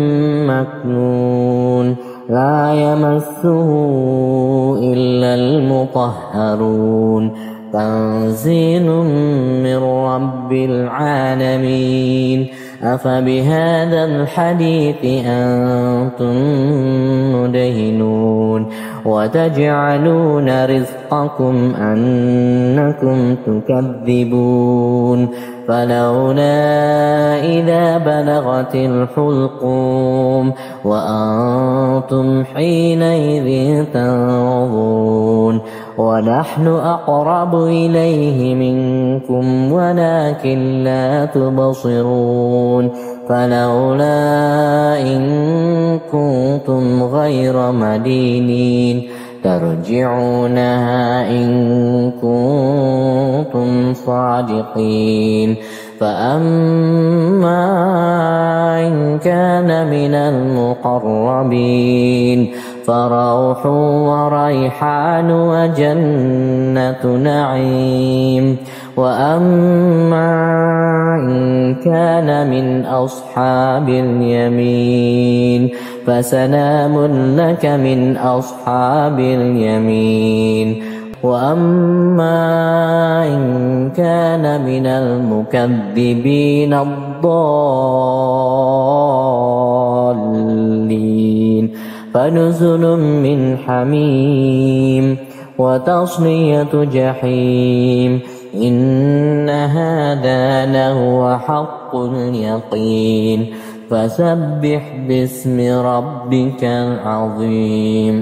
مكنون لا يمسه إلا المطهرون تنزيل من رب العالمين أفبهذا الحديث أنتم مدهنون وتجعلون رزقكم أنكم تكذبون فلولا إذا بلغت الحلقوم وأنتم حينئذ تنظرون ونحن أقرب إليه منكم ولكن لا تبصرون فلولا إن كنتم غير مدينين ترجعونها إن كنتم صادقين فأما إن كان من المقربين فروح وريحان وجنة نعيم وأما إن كان من أصحاب اليمين فسلام لك من أصحاب اليمين وأما إن كان من المكذبين الضالين فنزل من حميم وتصلية جحيم إن هذا لهو حق اليقين فسبح باسم ربك العظيم.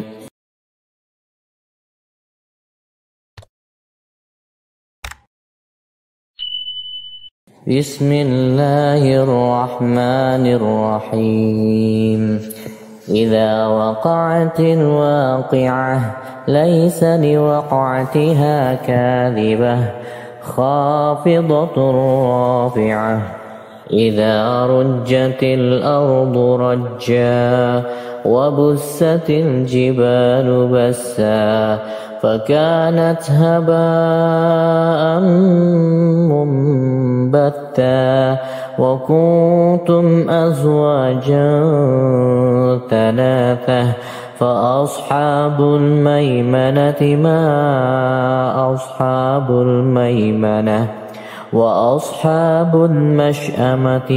بسم الله الرحمن الرحيم إذا وقعت الواقعة ليس لوقعتها كاذبة خافضة رافعة إذا رجت الأرض رجا وبست الجبال بسا فكانت هباء منبتا وكنتم أزواجا ثلاثة فأصحاب الميمنة ما أصحاب الميمنة وأصحاب المشأمة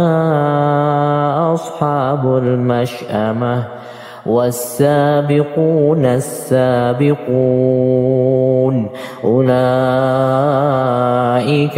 ما أصحاب المشأمة والسابقون السابقون أولئك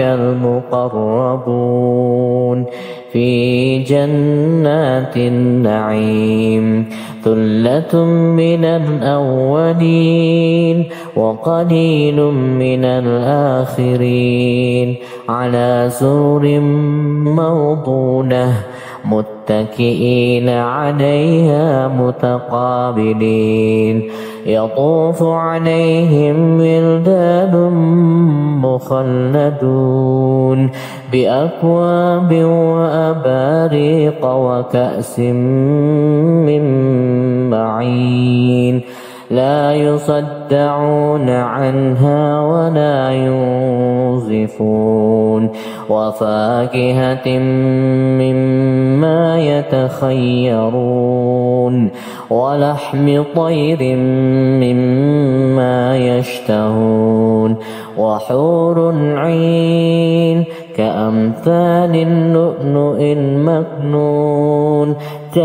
المقربون في جنات النعيم ثلة من الأولين وقليل من الآخرين على سرر موضونة متكئين عليها متقابلين يطوف عليهم ولدان مخلدون بأكواب وأباريق وكأس من معين لا يصدعون عنها ولا ينزفون وفاكهة مما يتخيرون ولحم طير مما يشتهون وحور عين كأمثال اللؤلؤ المكنون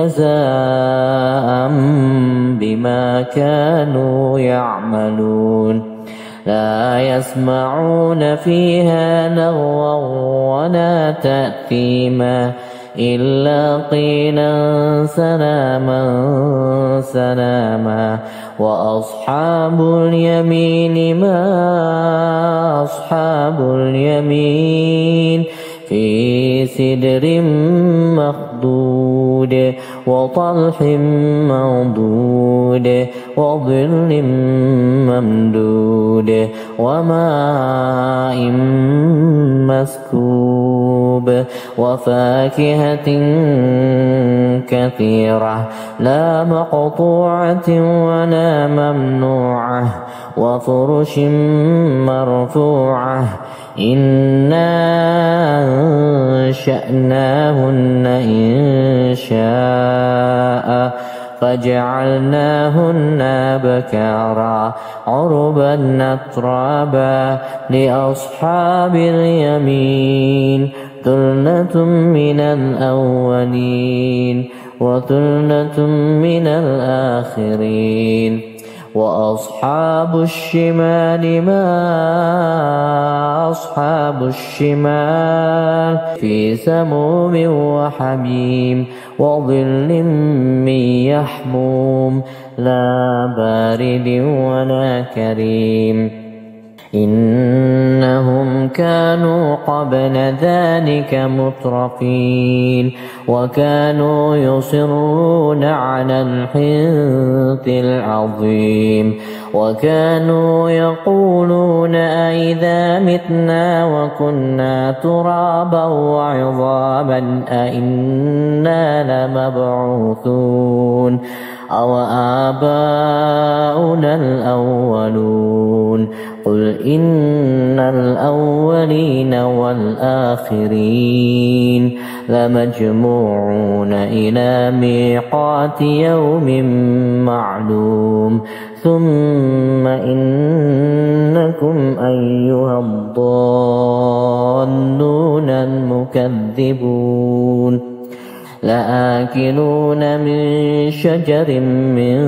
جزاء بما كانوا يعملون لا يسمعون فيها لغوا ولا تأثيما إلا قيلا سلاما سلاما وأصحاب اليمين ما أصحاب اليمين في سدر مخضود وطلح منضود وظل ممدود وماء مسكوب وفاكهة كثيرة لا مقطوعة ولا ممنوعة وفرش مرفوعة إنا أنشأناهن إنشاء فجعلناهن بكارا عربا أترابا لأصحاب اليمين ثلة من الأولين وثلة من الآخرين وأصحاب الشمال ما أصحاب الشمال في سموم وحميم وظل من يحموم لا بارد ولا كريم إنهم كانوا قبل ذلك مترفين وكانوا يصرون على الحنث العظيم وكانوا يقولون أئذا متنا وكنا ترابا وعظاما أئنا لمبعوثون أو آباؤنا الأولون قل إن الأولين والآخرين لمجموعون إلى ميقات يوم معلوم ثم إنكم أيها الضالون المكذبون لآكلون من شجر من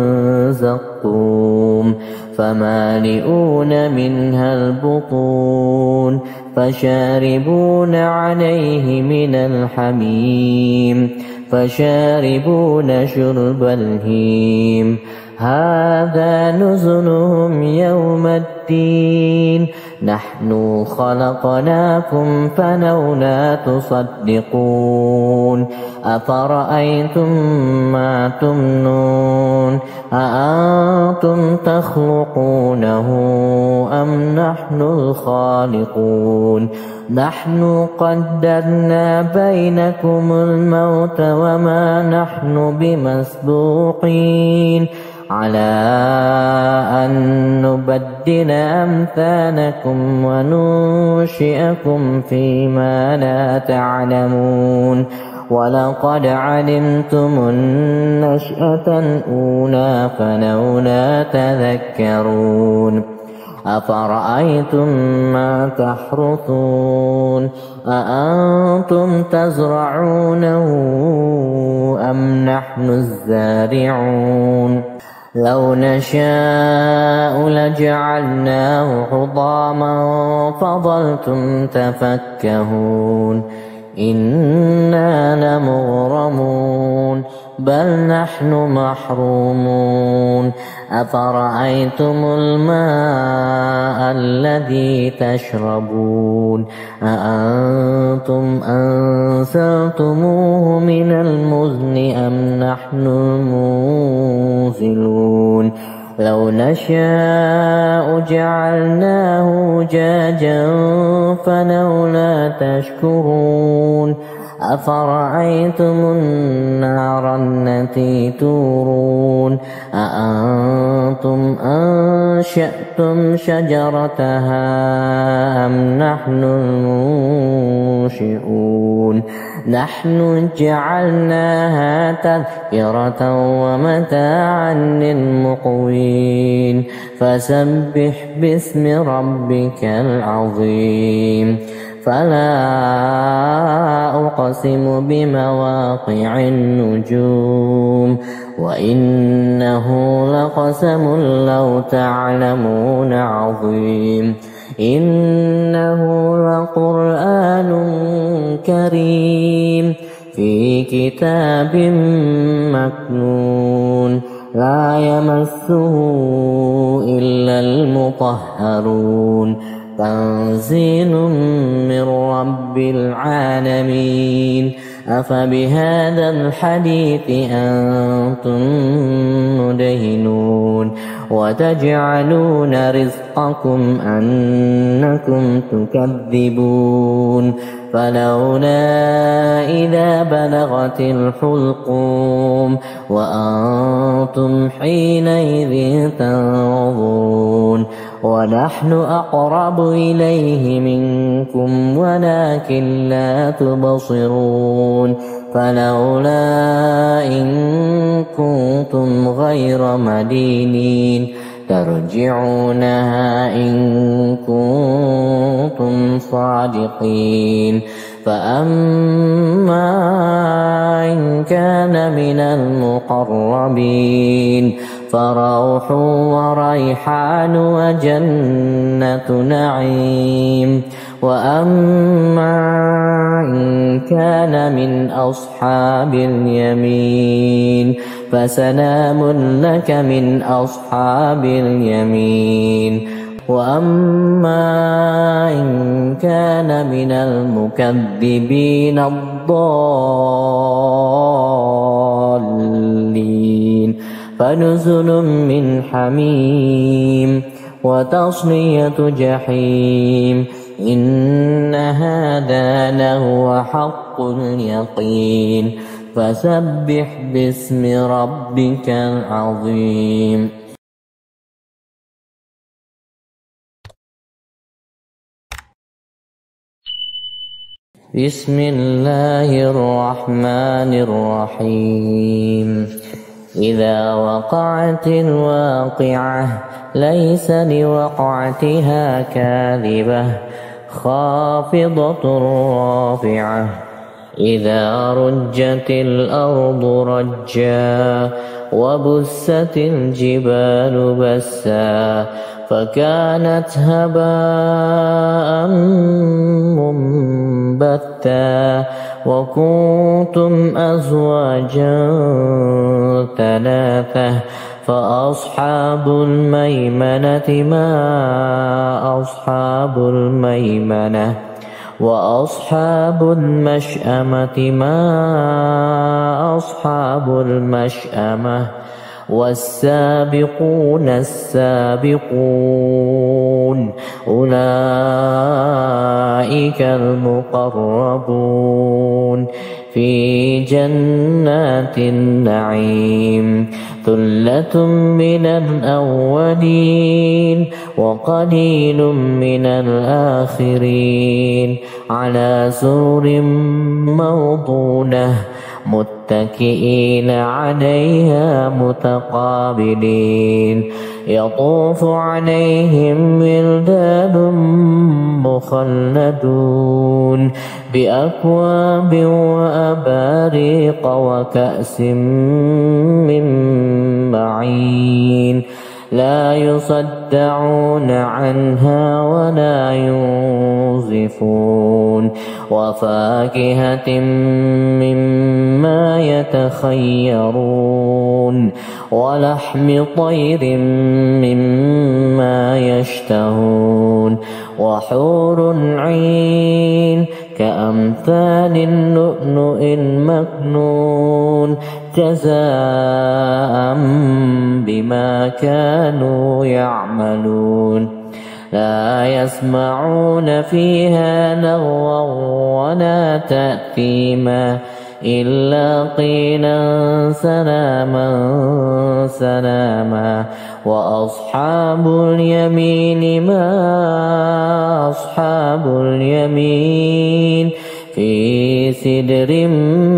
زقوم فمالئون منها البطون فشاربون عليه من الحميم فشاربون شرب الهيم هذا نزلهم يوم الدين نحن خلقناكم فلولا تصدقون أفرأيتم ما تمنون أأنتم تخلقونه أم نحن الخالقون نحن قدرنا بينكم الموت وما نحن بمسبوقين على أن نبدل أمثالكم وننشئكم فيما لا تعلمون ولقد علمتم النشأة الأولى فلولا تذكرون أفرأيتم ما تحرثون أأنتم تزرعونه أم نحن الزارعون لو نشاء لجعلناه حطاما فظلتم تفكهون إنا لمغرمون بل نحن محرومون أفرأيتم الماء الذي تشربون أأنتم أنزلتموه من المزن أم نحن المنزلون لو نشاء جعلناه جاجا فلولا تشكرون أفرأيتم النار التي تورون أأنتم أنشأتم شجرتها أم نحن المنشئون نحن جعلناها تذكرة ومتاعا للمقوين فسبح باسم ربك العظيم فلا أقسم بمواقع النجوم وإنه لقسم لو تعلمون عظيم إنه لقرآن كريم في كتاب مكنون لا يمسه إلا المطهرون تنزيل من رب العالمين أفبهذا الحديث أنتم مدهنون وتجعلون رزقكم أنكم تكذبون فلولا إذا بلغت الحلقوم وأنتم حينئذ تنظرون ونحن أقرب إليه منكم ولكن لا تبصرون فلولا إن كنتم غير مدينين ترجعونها إن كنتم صادقين فأما إن كان من المقربين فروح وريحان وجنة نعيم وأما إن كان من أصحاب اليمين فسلام لك من أصحاب اليمين وأما إن كان من المكذبين الضالين فنزل من حميم وتصلية جحيم إن هذا لهو حق اليقين فسبح باسم ربك العظيم. بسم الله الرحمن الرحيم. إذا وقعت الواقعة ليس لوقعتها كاذبة خافضة رافعة إذا رجت الأرض رجا وبست الجبال بسا فكانت هباء منبتا وكنتم أزواجا ثلاثة فأصحاب الميمنة ما أصحاب الميمنة وأصحاب المشأمة ما أصحاب المشأمة والسابقون السابقون أولئك المقربون في جنات النعيم ثلة من الأولين وقليل من الآخرين على سرر موضونة متكئين عليها متقابلين يطوف عليهم ولدان مخلدون بأكواب وأباريق وكأس من معين لا يصدعون عنها ولا ينزفون وفاكهة مما يتخيرون ولحم طير مما يشتهون وحور عين كأمثال اللؤلؤ المكنون جزاء بما كانوا يعملون لا يسمعون فيها لغوا ولا تأثيما إلا قيلا سلاما سلاما وأصحاب اليمين ما أصحاب اليمين في سدر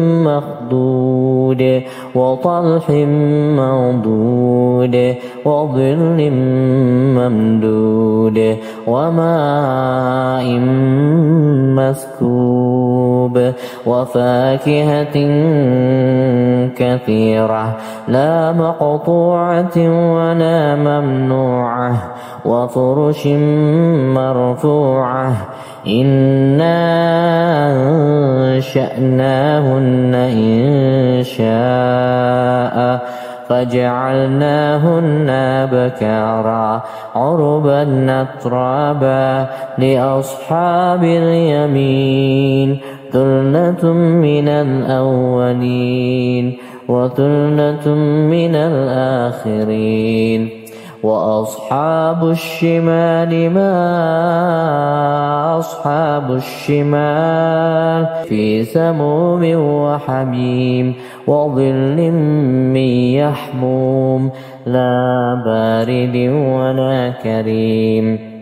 مخضود وطلح منضود وظل ممدود وماء مسكوب وفاكهة كثيرة لا مقطوعة ولا ممنوعة وفرش مرفوعة إنا أنشأناهن إنشاء فجعلناهن بكارا عربا أترابا لأصحاب اليمين ثلة من الأولين وثلة من الآخرين وأصحاب الشمال ما أصحاب الشمال في سموم وحميم وظل من يحموم لا بارد ولا كريم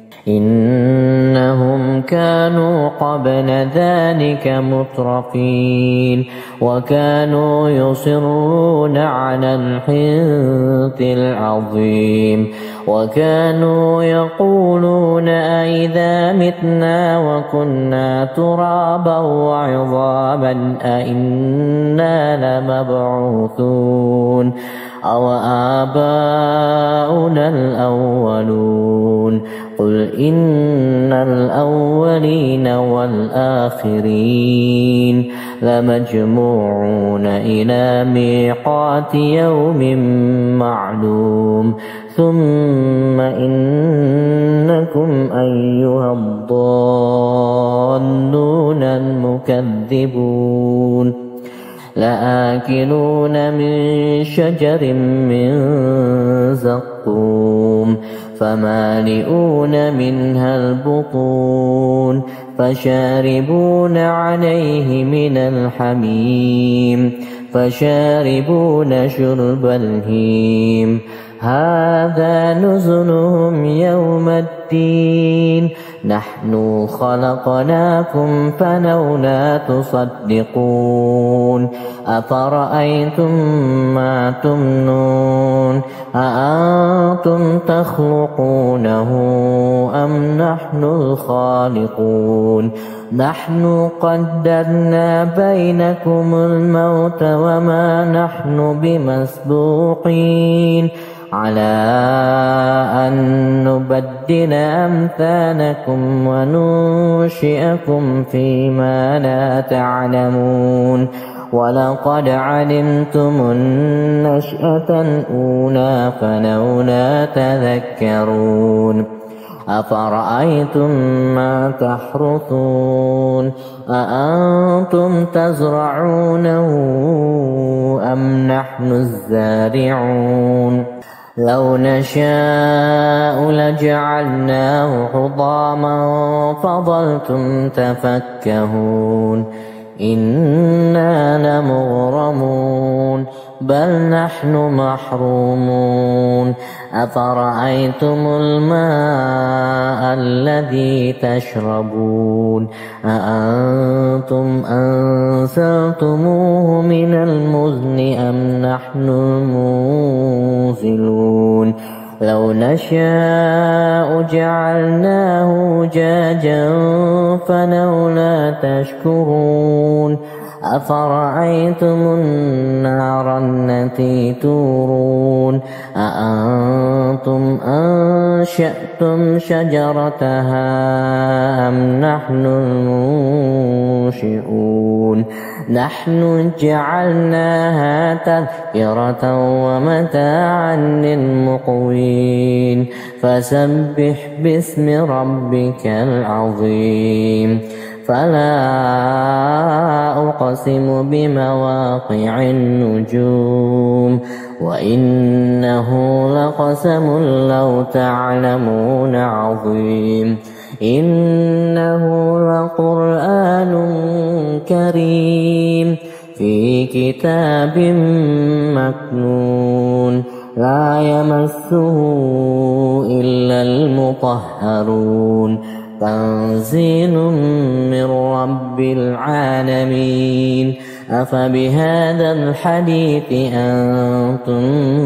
إنهم كانوا قبل ذلك مترفين وكانوا يصرون على الحنث العظيم وكانوا يقولون أئذا متنا وكنا ترابا وعظاما أئنا لمبعوثون أو آباؤنا الأولون قل إن الأولين والآخرين لمجموعون إلى ميقات يوم معلوم ثم إنكم أيها الضالون المكذبون لآكلون من شجر من زقوم فمالئون منها البطون فشاربون عليه من الحميم فشاربون شرب الهيم هذا نزلهم يوم الدين نحن خلقناكم فلولا تصدقون أفرأيتم ما تمنون أأنتم تخلقونه أم نحن الخالقون نحن قدرنا بينكم الموت وما نحن بمسبوقين على أن نبدل أمثالكم وننشئكم فيما لا تعلمون ولقد علمتم النشأة الأولى فلولا تذكرون أفرأيتم ما تحرثون أأنتم تزرعونه أم نحن الزارعون لو نشاء لجعلناه حطاما فظلتم تفكهون إنا لمغرمون بل نحن محرومون أفرأيتم الماء الذي تشربون أأنتم أنزلتموه من المزن أم نحن المنزلون لو نشاء جعلناه أجاجا فلولا تشكرون أفرأيتم النار التي تورون أأنتم أنشأتم شجرتها أم نحن المنشئون نحن جعلناها تذكرة ومتاعا للمقوين فسبح باسم ربك العظيم فلا أقسم بمواقع النجوم وإنه لقسم لو تعلمون عظيم إنه لقرآن كريم في كتاب مكنون لا يمسه إلا المطهرون تنزيل من رب العالمين أفبهذا الحديث أنتم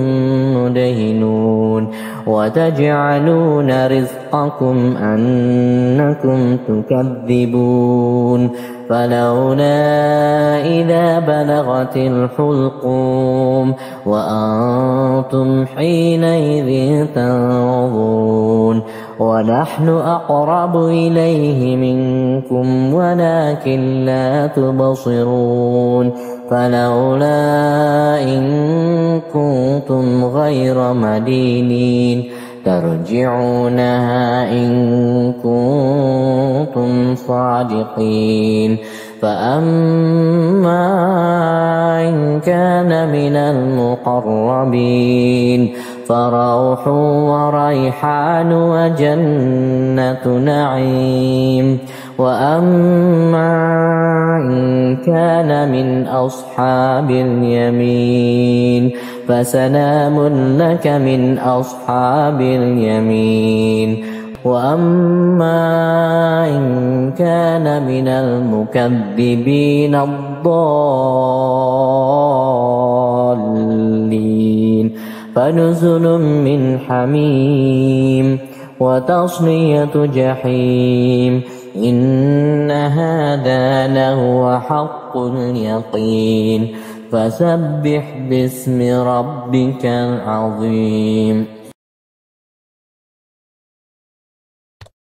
مدهنون وتجعلون رزقكم أنكم تكذبون فلولا إذا بلغت الحلقوم وأنتم حينئذ تنظرون ونحن أقرب إليه منكم ولكن لا تبصرون فلولا إن كنتم غير مدينين ترجعونها إن كنتم صادقين فأما إن كان من المقربين فروح وريحان وجنة نعيم وأما إن كان من أصحاب اليمين فسلام لك من أصحاب اليمين وأما إن كان من المكذبين الضالين فنزل من حميم وتصلية جحيم إن هذا لهو حق اليقين فسبح باسم ربك العظيم.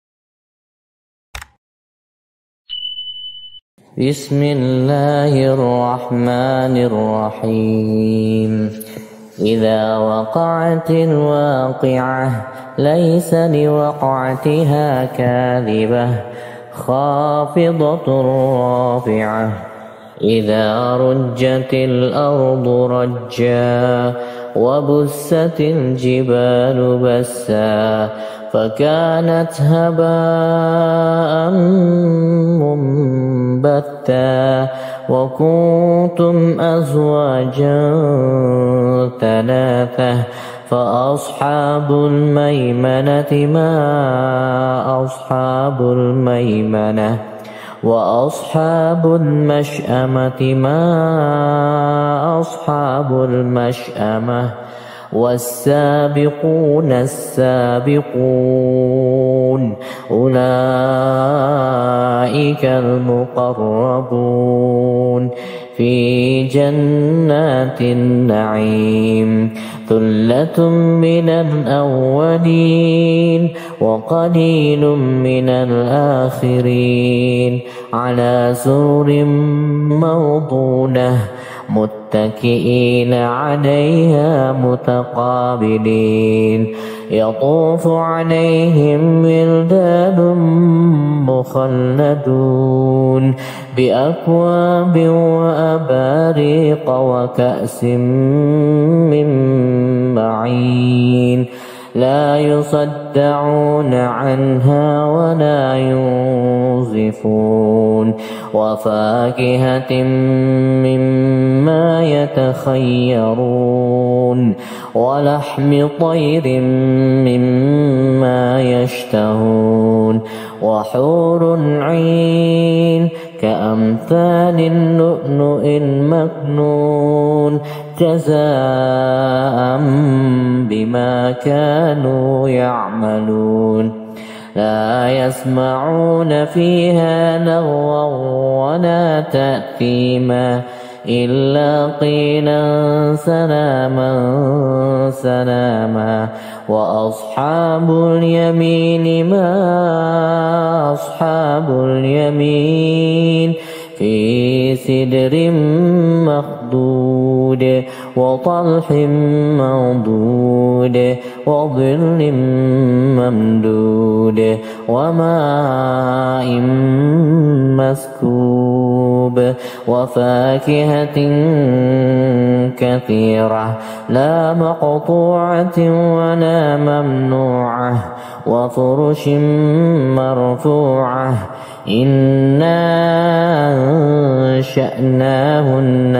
بسم الله الرحمن الرحيم إذا وقعت الواقعة ليس لوقعتها كاذبة خافضة رافعة إذا رجت الأرض رجا وبست الجبال بسا فكانت هباء منبتا وكنتم أزواجا ثلاثة فأصحاب الميمنة ما أصحاب الميمنة وأصحاب المشأمة ما أصحاب المشأمة والسابقون السابقون أولئك المقربون في جنات النعيم ثلة من الأولين وقليل من الآخرين على سرر موضونة متكئين عليها متقابلين يطوف عليهم ولدان مخلدون بأكواب وأباريق وكأس من معين لا يصدعون عنها ولا ينزفون وفاكهة مما يتخيرون ولحم طير مما يشتهون وحور عين كأمثال اللؤلؤ المكنون جزاء بما كانوا يعملون لا يسمعون فيها لغوا ولا تأثيما إلا قيلا سلاما سلاما وأصحاب اليمين ما أصحاب اليمين في سدر مخضود وطلح منضود وظل ممدود وماء مسكوب وفاكهة كثيرة لا مقطوعة ولا ممنوعة وفرش مرفوعة إنا أنشأناهن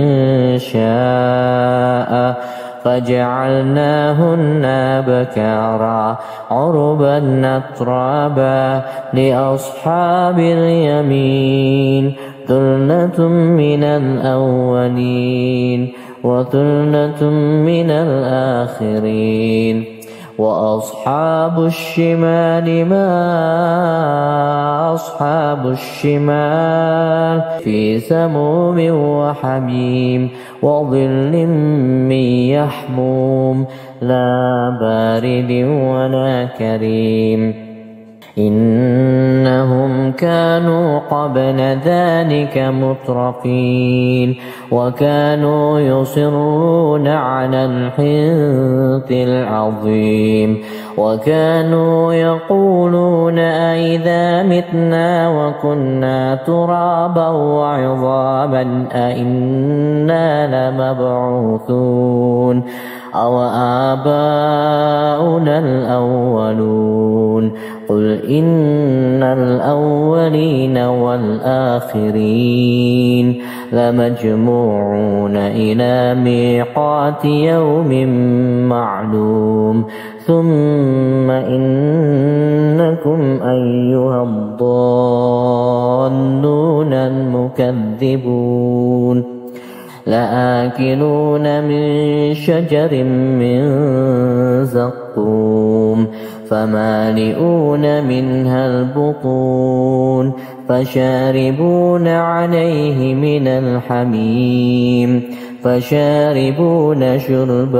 إنشاء فجعلناهن بكارا عربا أترابا لأصحاب اليمين ثلة من الأولين وثلة من الآخرين وأصحاب الشمال ما أصحاب الشمال في سموم وحميم وظل من يحموم لا بارد ولا كريم إنهم كانوا قبل ذلك مترفين وكانوا يصرون على الحنث العظيم وكانوا يقولون أئذا متنا وكنا ترابا وعظاما أئنا لمبعوثون أو آباؤنا الأولون قل إن الأولين والآخرين لمجموعون إلى ميقات يوم معلوم ثم إنكم أيها الضالون المكذبون لآكلون من شجر من زقوم فمالئون منها البطون فشاربون عليه من الحميم فشاربون شرب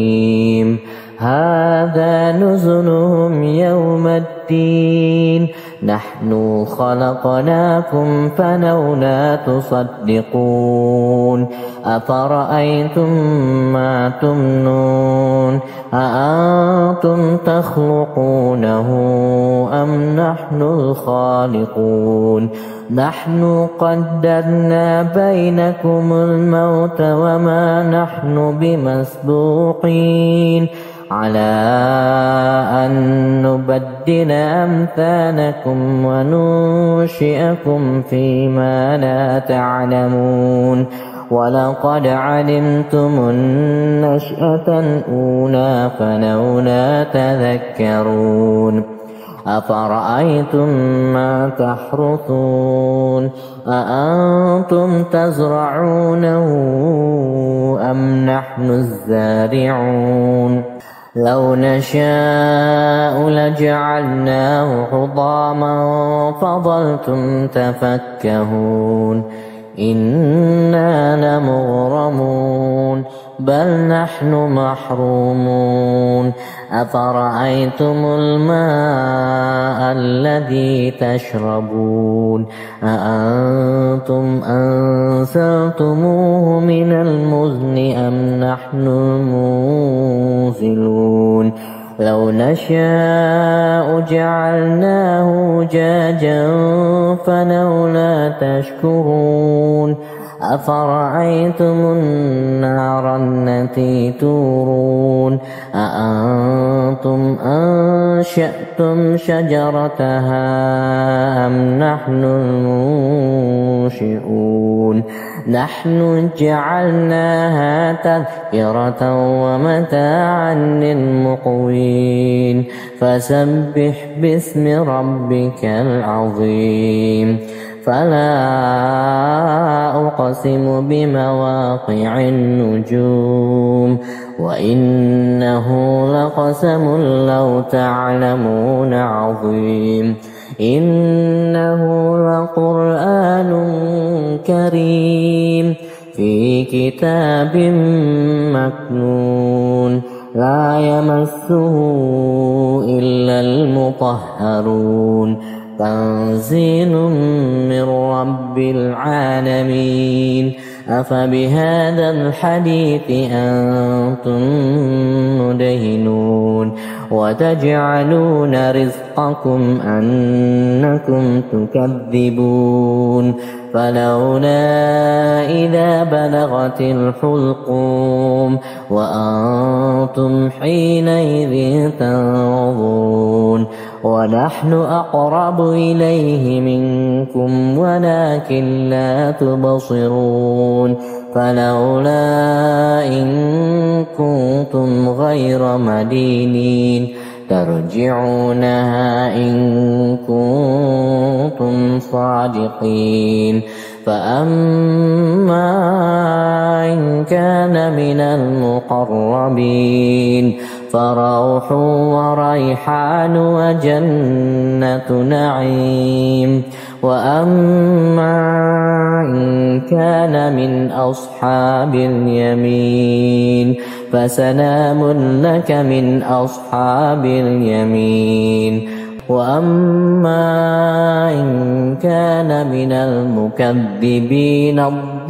الهيم هذا نزلهم يوم الدين نحن خلقناكم فلولا تصدقون أفرأيتم ما تمنون أأنتم تخلقونه أم نحن الخالقون نحن قدرنا بينكم الموت وما نحن بمسبوقين على أن نبدل أمثالكم وننشئكم فيما لا تعلمون ولقد علمتم النشأة الأولى فلولا تذكرون أفرأيتم ما تحرثون أأنتم تزرعونه أم نحن الزارعون لو نشاء لجعلناه حطاما فظلتم تفكهون إنا لمغرمون بل نحن محرومون أفرأيتم الماء الذي تشربون أأنتم أنزلتموه من المزن أم نحن المنزلون لو نشاء جعلناه جاجا فلولا تشكرون أفرأيتم النار التي تورون أأنتم أنشأتم شجرتها أم نحن المنشئون نحن جعلناها تذكرة ومتاعا للمقوين فسبح باسم ربك العظيم فلا أقسم بمواقع النجوم وإنه لقسم لو تعلمون عظيم إنه لقرآن كريم في كتاب مكنون لا يمسه إلا المطهرون تنزيل من رب العالمين أفبهذا الحديث أنتم مدهنون وتجعلون رزقكم أنكم تكذبون فلولا إذا بلغت الحلقوم وأنتم حينئذ تنظرون ونحن أقرب إليه منكم ولكن لا تبصرون فلولا إن كنتم غير مدينين ترجعونها إن كنتم صادقين فأما إن كان من المقربين فروح وريحان وجنة نعيم وأما إن كان من أصحاب اليمين فسلام لك من أصحاب اليمين وأما إن كان من المكذبين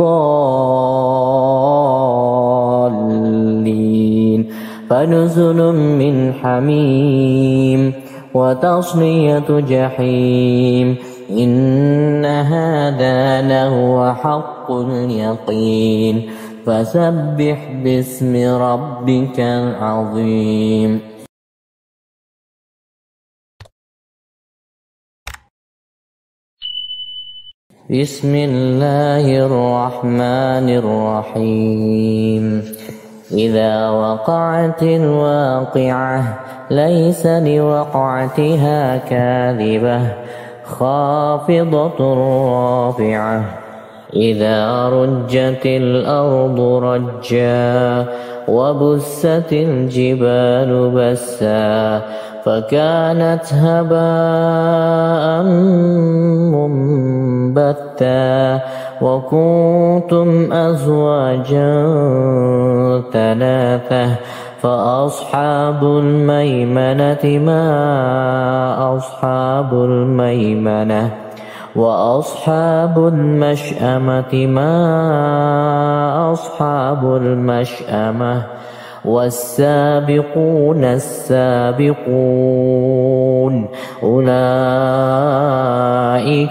الضالين فنزل من حميم وتصلية جحيم إن هذا لهو حق اليقين فسبح باسم ربك العظيم. بسم الله الرحمن الرحيم. إذا وقعت الواقعة ليس لوقعتها كاذبة خافضة رافعة إذا رجت الأرض رجا وبست الجبال بسا فكانت هباء منبتا وكنتم أزواجا ثلاثة فأصحاب الميمنة ما أصحاب الميمنة وأصحاب المشأمة ما أصحاب المشأمة والسابقون السابقون أولئك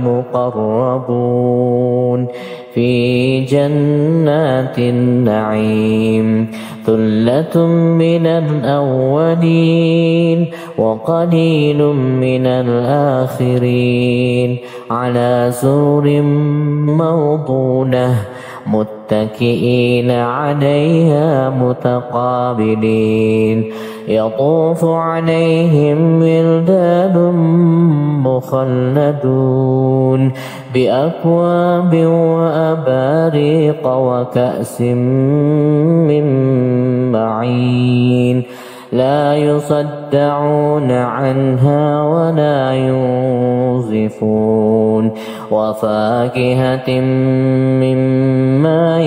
المقربون في جنات النعيم ثلة من الأولين وقليل من الآخرين على سرر موضونة متكئين عليها متقابلين يطوف عليهم ولدان مخلدون بأكواب وأباريق وكأس من معين لا يصدعون عنها ولا ينزفون وفاكهة مما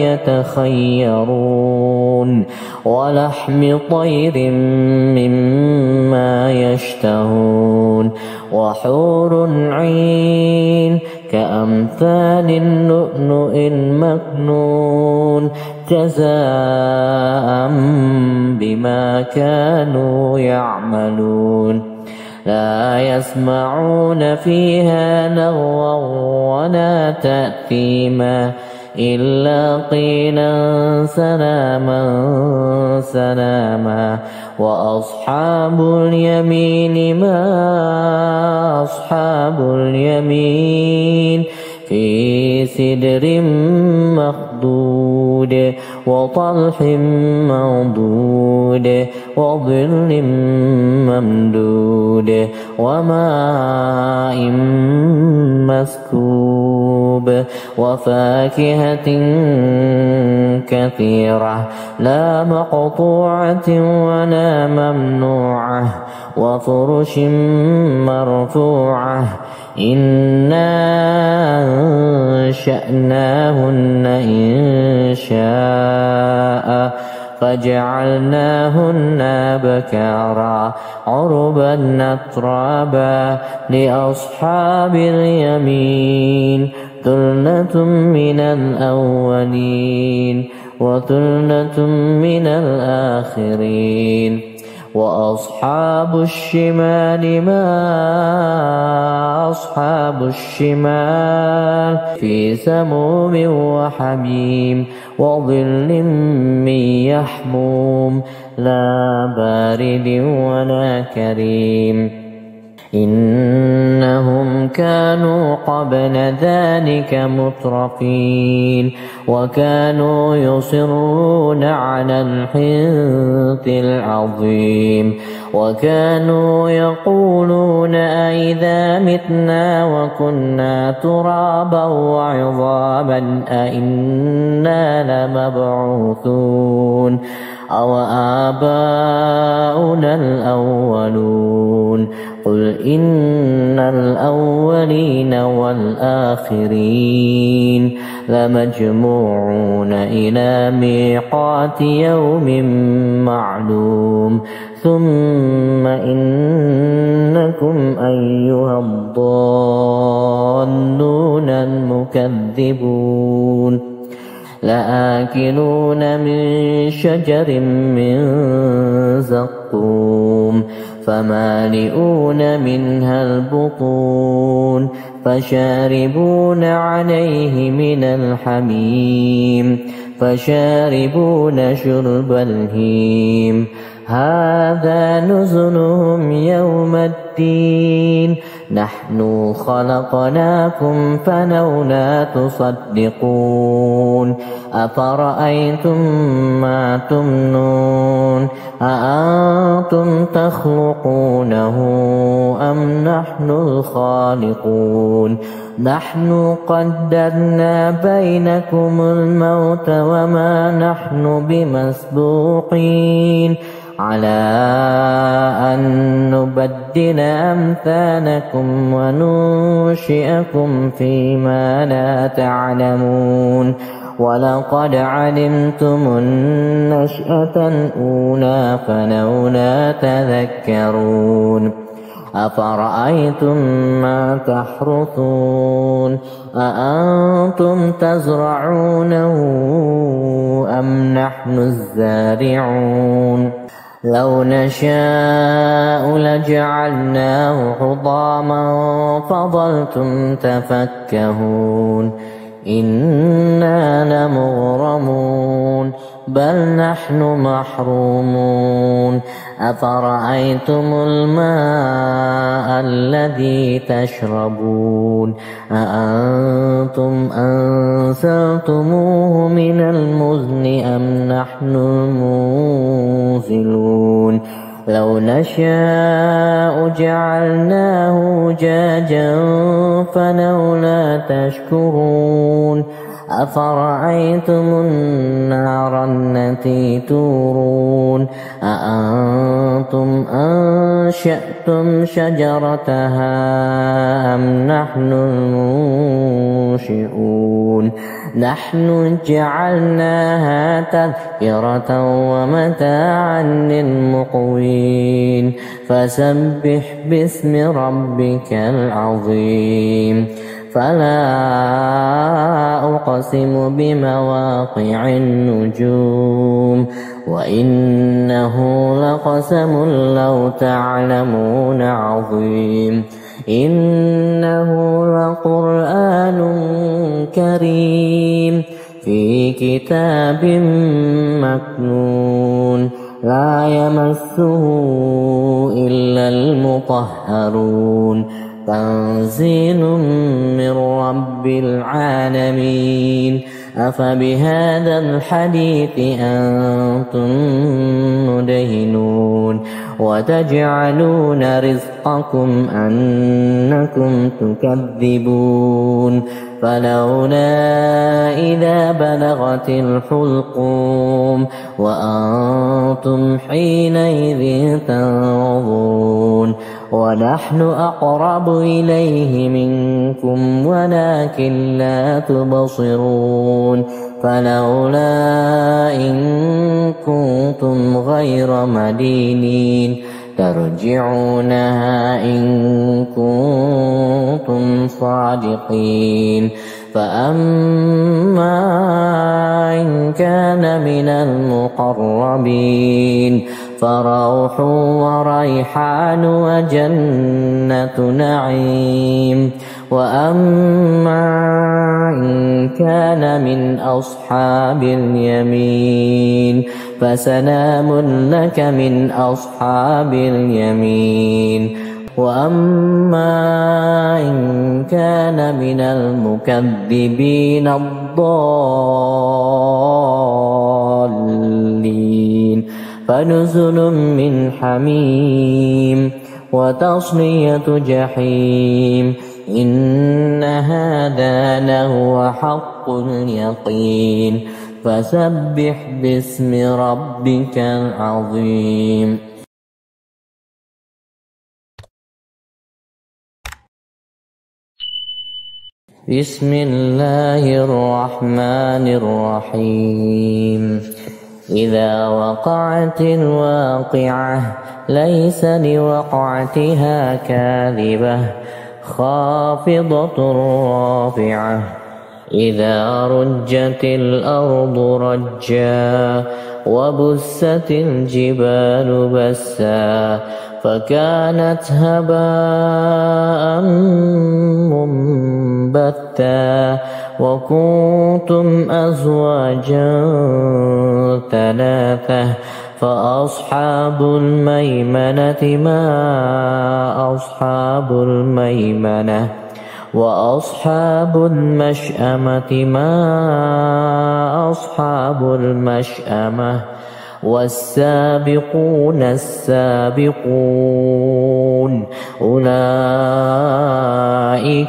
يتخيرون ولحم طير مما يشتهون وحور عين كأمثال اللؤلؤ المكنون جزاء بما كانوا يعملون لا يسمعون فيها لغوا ولا تأثيما إلا قيلا سلاما سلاما وأصحاب اليمين ما أصحاب اليمين في سدر مخضود وطلح منضود وظل ممدود وماء مسكوب وفاكهة كثيرة لا مقطوعة ولا ممنوعة وفرش مرفوعة إنا أنشأناهن إنشاء فجعلناهن بكارا عربا أترابا لأصحاب اليمين ثلة من الأولين وثلة من الآخرين وأصحاب الشمال ما أصحاب الشمال في سموم وحميم وظل من يحموم لا بارد ولا كريم إنهم كانوا قبل ذلك مترفين وكانوا يصرون على الحنث العظيم وكانوا يقولون أئذا متنا وكنا ترابا وعظاما أئنا لمبعوثون أو آباؤنا الأولون قل إن الأولين والآخرين لمجموعون إلى ميقات يوم معلوم ثم إنكم أيها الضالون المكذبون لآكلون من شجر من زقوم فمالئون منها البطون فشاربون عليه من الحميم فشاربون شرب الهيم هذا نزلهم يوم الدين نحن خلقناكم فلولا تصدقون أفرأيتم ما تمنون أأنتم تخلقونه أم نحن الخالقون نحن قدرنا بينكم الموت وما نحن بمسبوقين على أن نبدل أمثالكم وننشئكم فيما لا تعلمون ولقد علمتم النشأة الأولى فلولا تذكرون أفرأيتم ما تحرثون أأنتم تزرعونه أم نحن الزارعون لو نشاء لجعلناه حطاما فظلتم تفكهون إنا لمغرمون بل نحن محرومون أفرأيتم الماء الذي تشربون أأنتم أنزلتموه من المزن أم نحن المنزلون لو نشاء جعلناه جاجا فلولا تشكرون أفرأيتم النار التي تورون أأنتم أنشأتم شجرتها أم نحن المنشئون نحن جعلناها تذكرة ومتاعا للمقوين فسبح باسم ربك العظيم فلا أقسم بمواقع النجوم وإنه لقسم لو تعلمون عظيم إنه لقرآن كريم في كتاب مكنون لا يمسه إلا المطهرون تنزيل من رب العالمين أفبهذا الحديث أنتم مدهنون وتجعلون رزقكم أنكم تكذبون فلولا إذا بلغت الحلقوم وأنتم حينئذ تنظرون ونحن أقرب إليه منكم ولكن لا تبصرون فلولا إن كنتم غير مدينين ترجعونها إن كنتم صادقين فأما إن كان من المقربين فروح وريحان وجنة نعيم وأما إن كان من أصحاب اليمين فسلام لك من أصحاب اليمين وأما إن كان من المكذبين الضالين فنزل من حميم وتصلية جحيم إن هذا لهو حق اليقين فسبح باسم ربك العظيم بسم الله الرحمن الرحيم إذا وقعت الواقعة ليس لوقعتها كاذبة خافضة رافعة إذا رجت الأرض رجا وبست الجبال بسا فكانت هباء منبتا وكنتم أزواجا ثلاثة فأصحاب الميمنة ما أصحاب الميمنة وأصحاب المشأمة ما أصحاب المشأمة والسابقون السابقون أولئك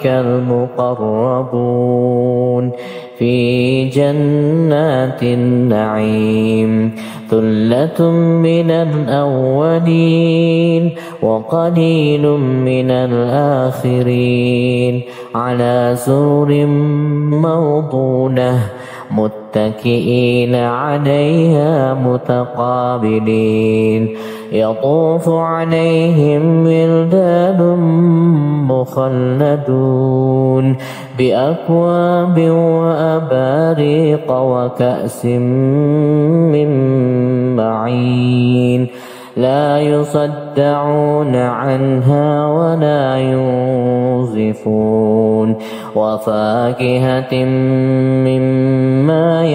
المقربون في جنات النعيم ثلة من الأولين وقليل من الآخرين على سرر موضونة متكئين عليها متقابلين يطوف عليهم ولدان مخلدون بأكواب وأباريق وكأس من معين لا يصدعون عنها ولا ينزفون وفاكهة مما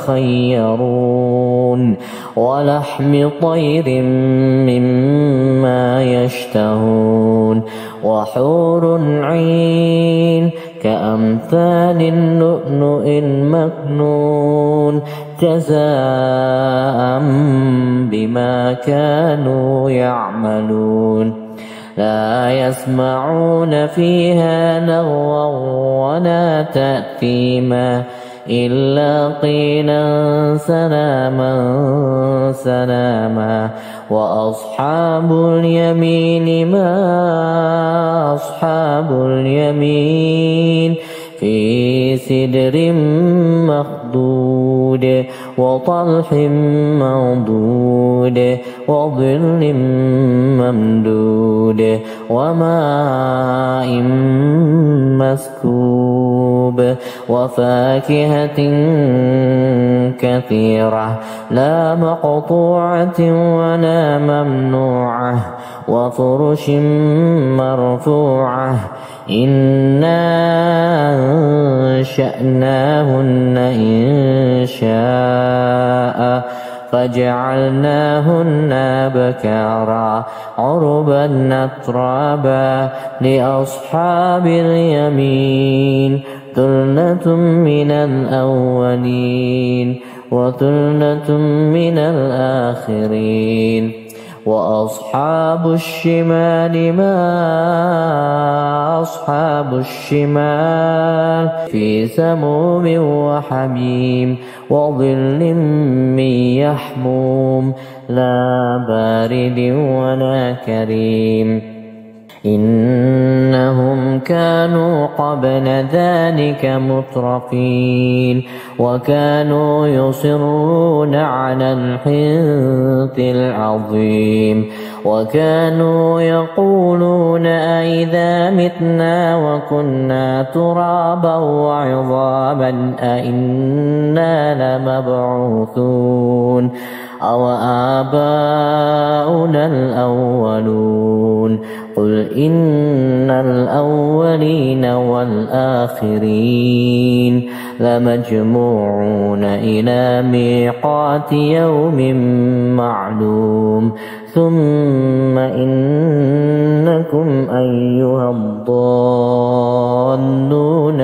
يتخيرون ولحم طير مما يشتهون وحور عين كأمثال اللؤلؤ المكنون جزاء بما كانوا يعملون لا يسمعون فيها لغوا ولا تأثيما إلا قيلا سلاما سلاما وأصحاب اليمين ما أصحاب اليمين في سدر مخضود وطلح منضود وظل ممدود وماء مسكوب وفاكهة كثيرة لا مقطوعة ولا ممنوعة وفرش مرفوعة إنا أنشأناهن إنشاء فجعلناهن بكارا عربا أترابا لأصحاب اليمين ثلة من الأولين وثلة من الآخرين وأصحاب الشمال ما أصحاب الشمال في سموم وحميم وظل من يحموم لا بارد ولا كريم إنهم كانوا قبل ذلك مترفين وكانوا يصرون على الحنث العظيم وكانوا يقولون أئذا متنا وكنا ترابا وعظاما أئنا لمبعوثون أو آباؤنا الأولون قل إن الأولين والآخرين لمجموعون إلى ميقات يوم معلوم ثم إنكم أيها الضالون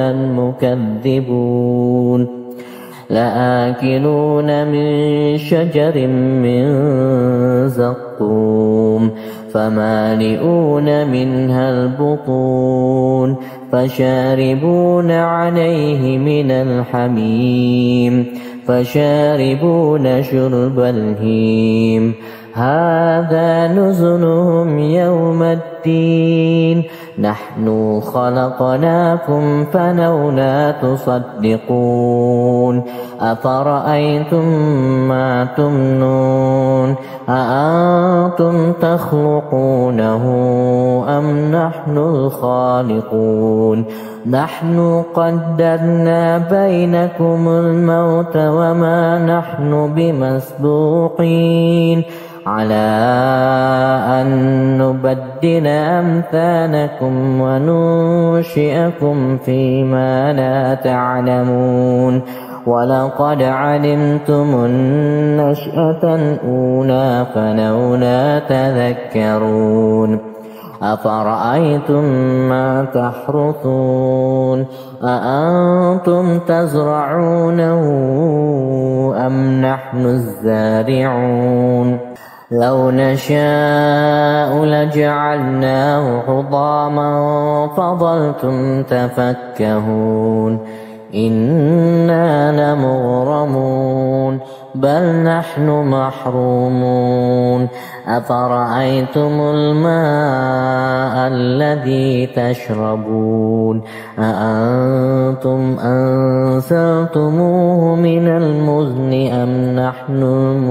المكذبون لآكلون من شجر من زقوم فمالئون منها البطون فشاربون عليه من الحميم فشاربون شرب الهيم هذا نزلهم يوم الدين نحن خلقناكم فلولا تصدقون أفرأيتم ما تمنون أأنتم تخلقونه أم نحن الخالقون نحن قدرنا بينكم الموت وما نحن بمسبوقين على أن نبدل أمثالكم وننشئكم فيما لا تعلمون ولقد علمتم النشأة الأولى فلولا تذكرون أفرأيتم ما تحرثون أأنتم تزرعونه أم نحن الزارعون لو نشاء لجعلناه حطاما فظلتم تفكهون إنا لمغرمون بل نحن محرومون أفرأيتم الماء الذي تشربون أأنتم أنزلتموه من المزن أم نحن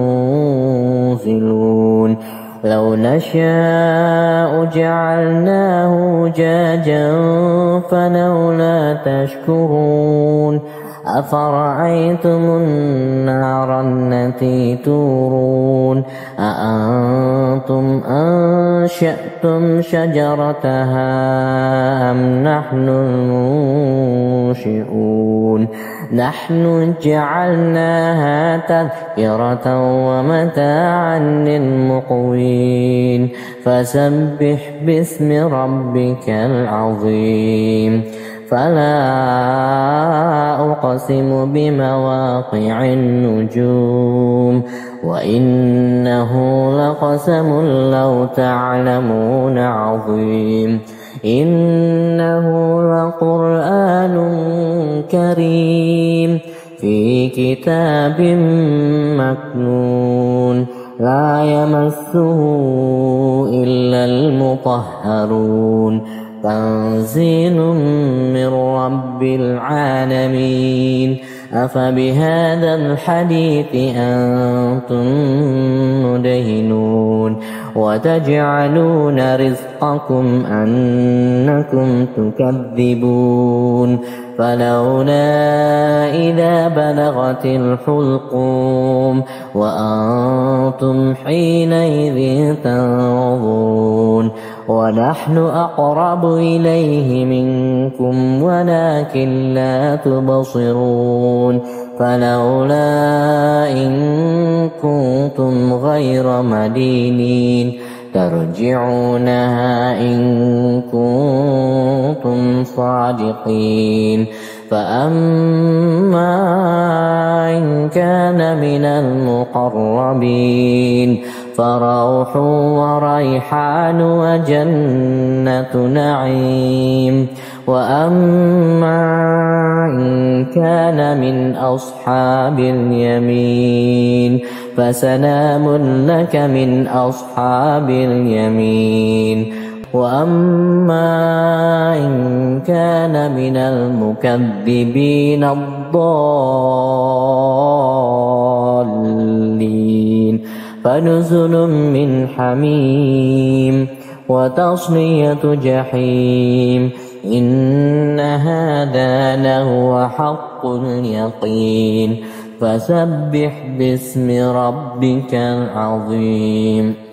المنزلون لو نشاء جعلناه أجاجا فلولا تشكرون أفرأيتم النار التي تورون أأنتم أنشأتم شجرتها أم نحن المنشئون نحن جعلناها تذكرة ومتاعا للمقوين فسبح باسم ربك العظيم فلا أقسم بمواقع النجوم وإنه لقسم لو تعلمون عظيم إنه لقرآن كريم في كتاب مكنون لا يمسه إلا المطهرون تنزيل من رب العالمين أفبهذا الحديث أنتم مدهنون وتجعلون رزقكم أنكم تكذبون فلولا إذا بلغت الحلقوم وأنتم حينئذ تنظرون ونحن أقرب إليه منكم ولكن لا تبصرون فلولا إن كنتم غير مدينين ترجعونها إن كنتم صادقين فأما إن كان من المقربين فروح وريحان وجنة نعيم وأما إن كان من أصحاب اليمين فسلام لك من أصحاب اليمين وأما إن كان من المكذبين الضالين فنزل من حميم وتصلية جحيم إن هذا لهو حق اليقين فسبح باسم ربك العظيم.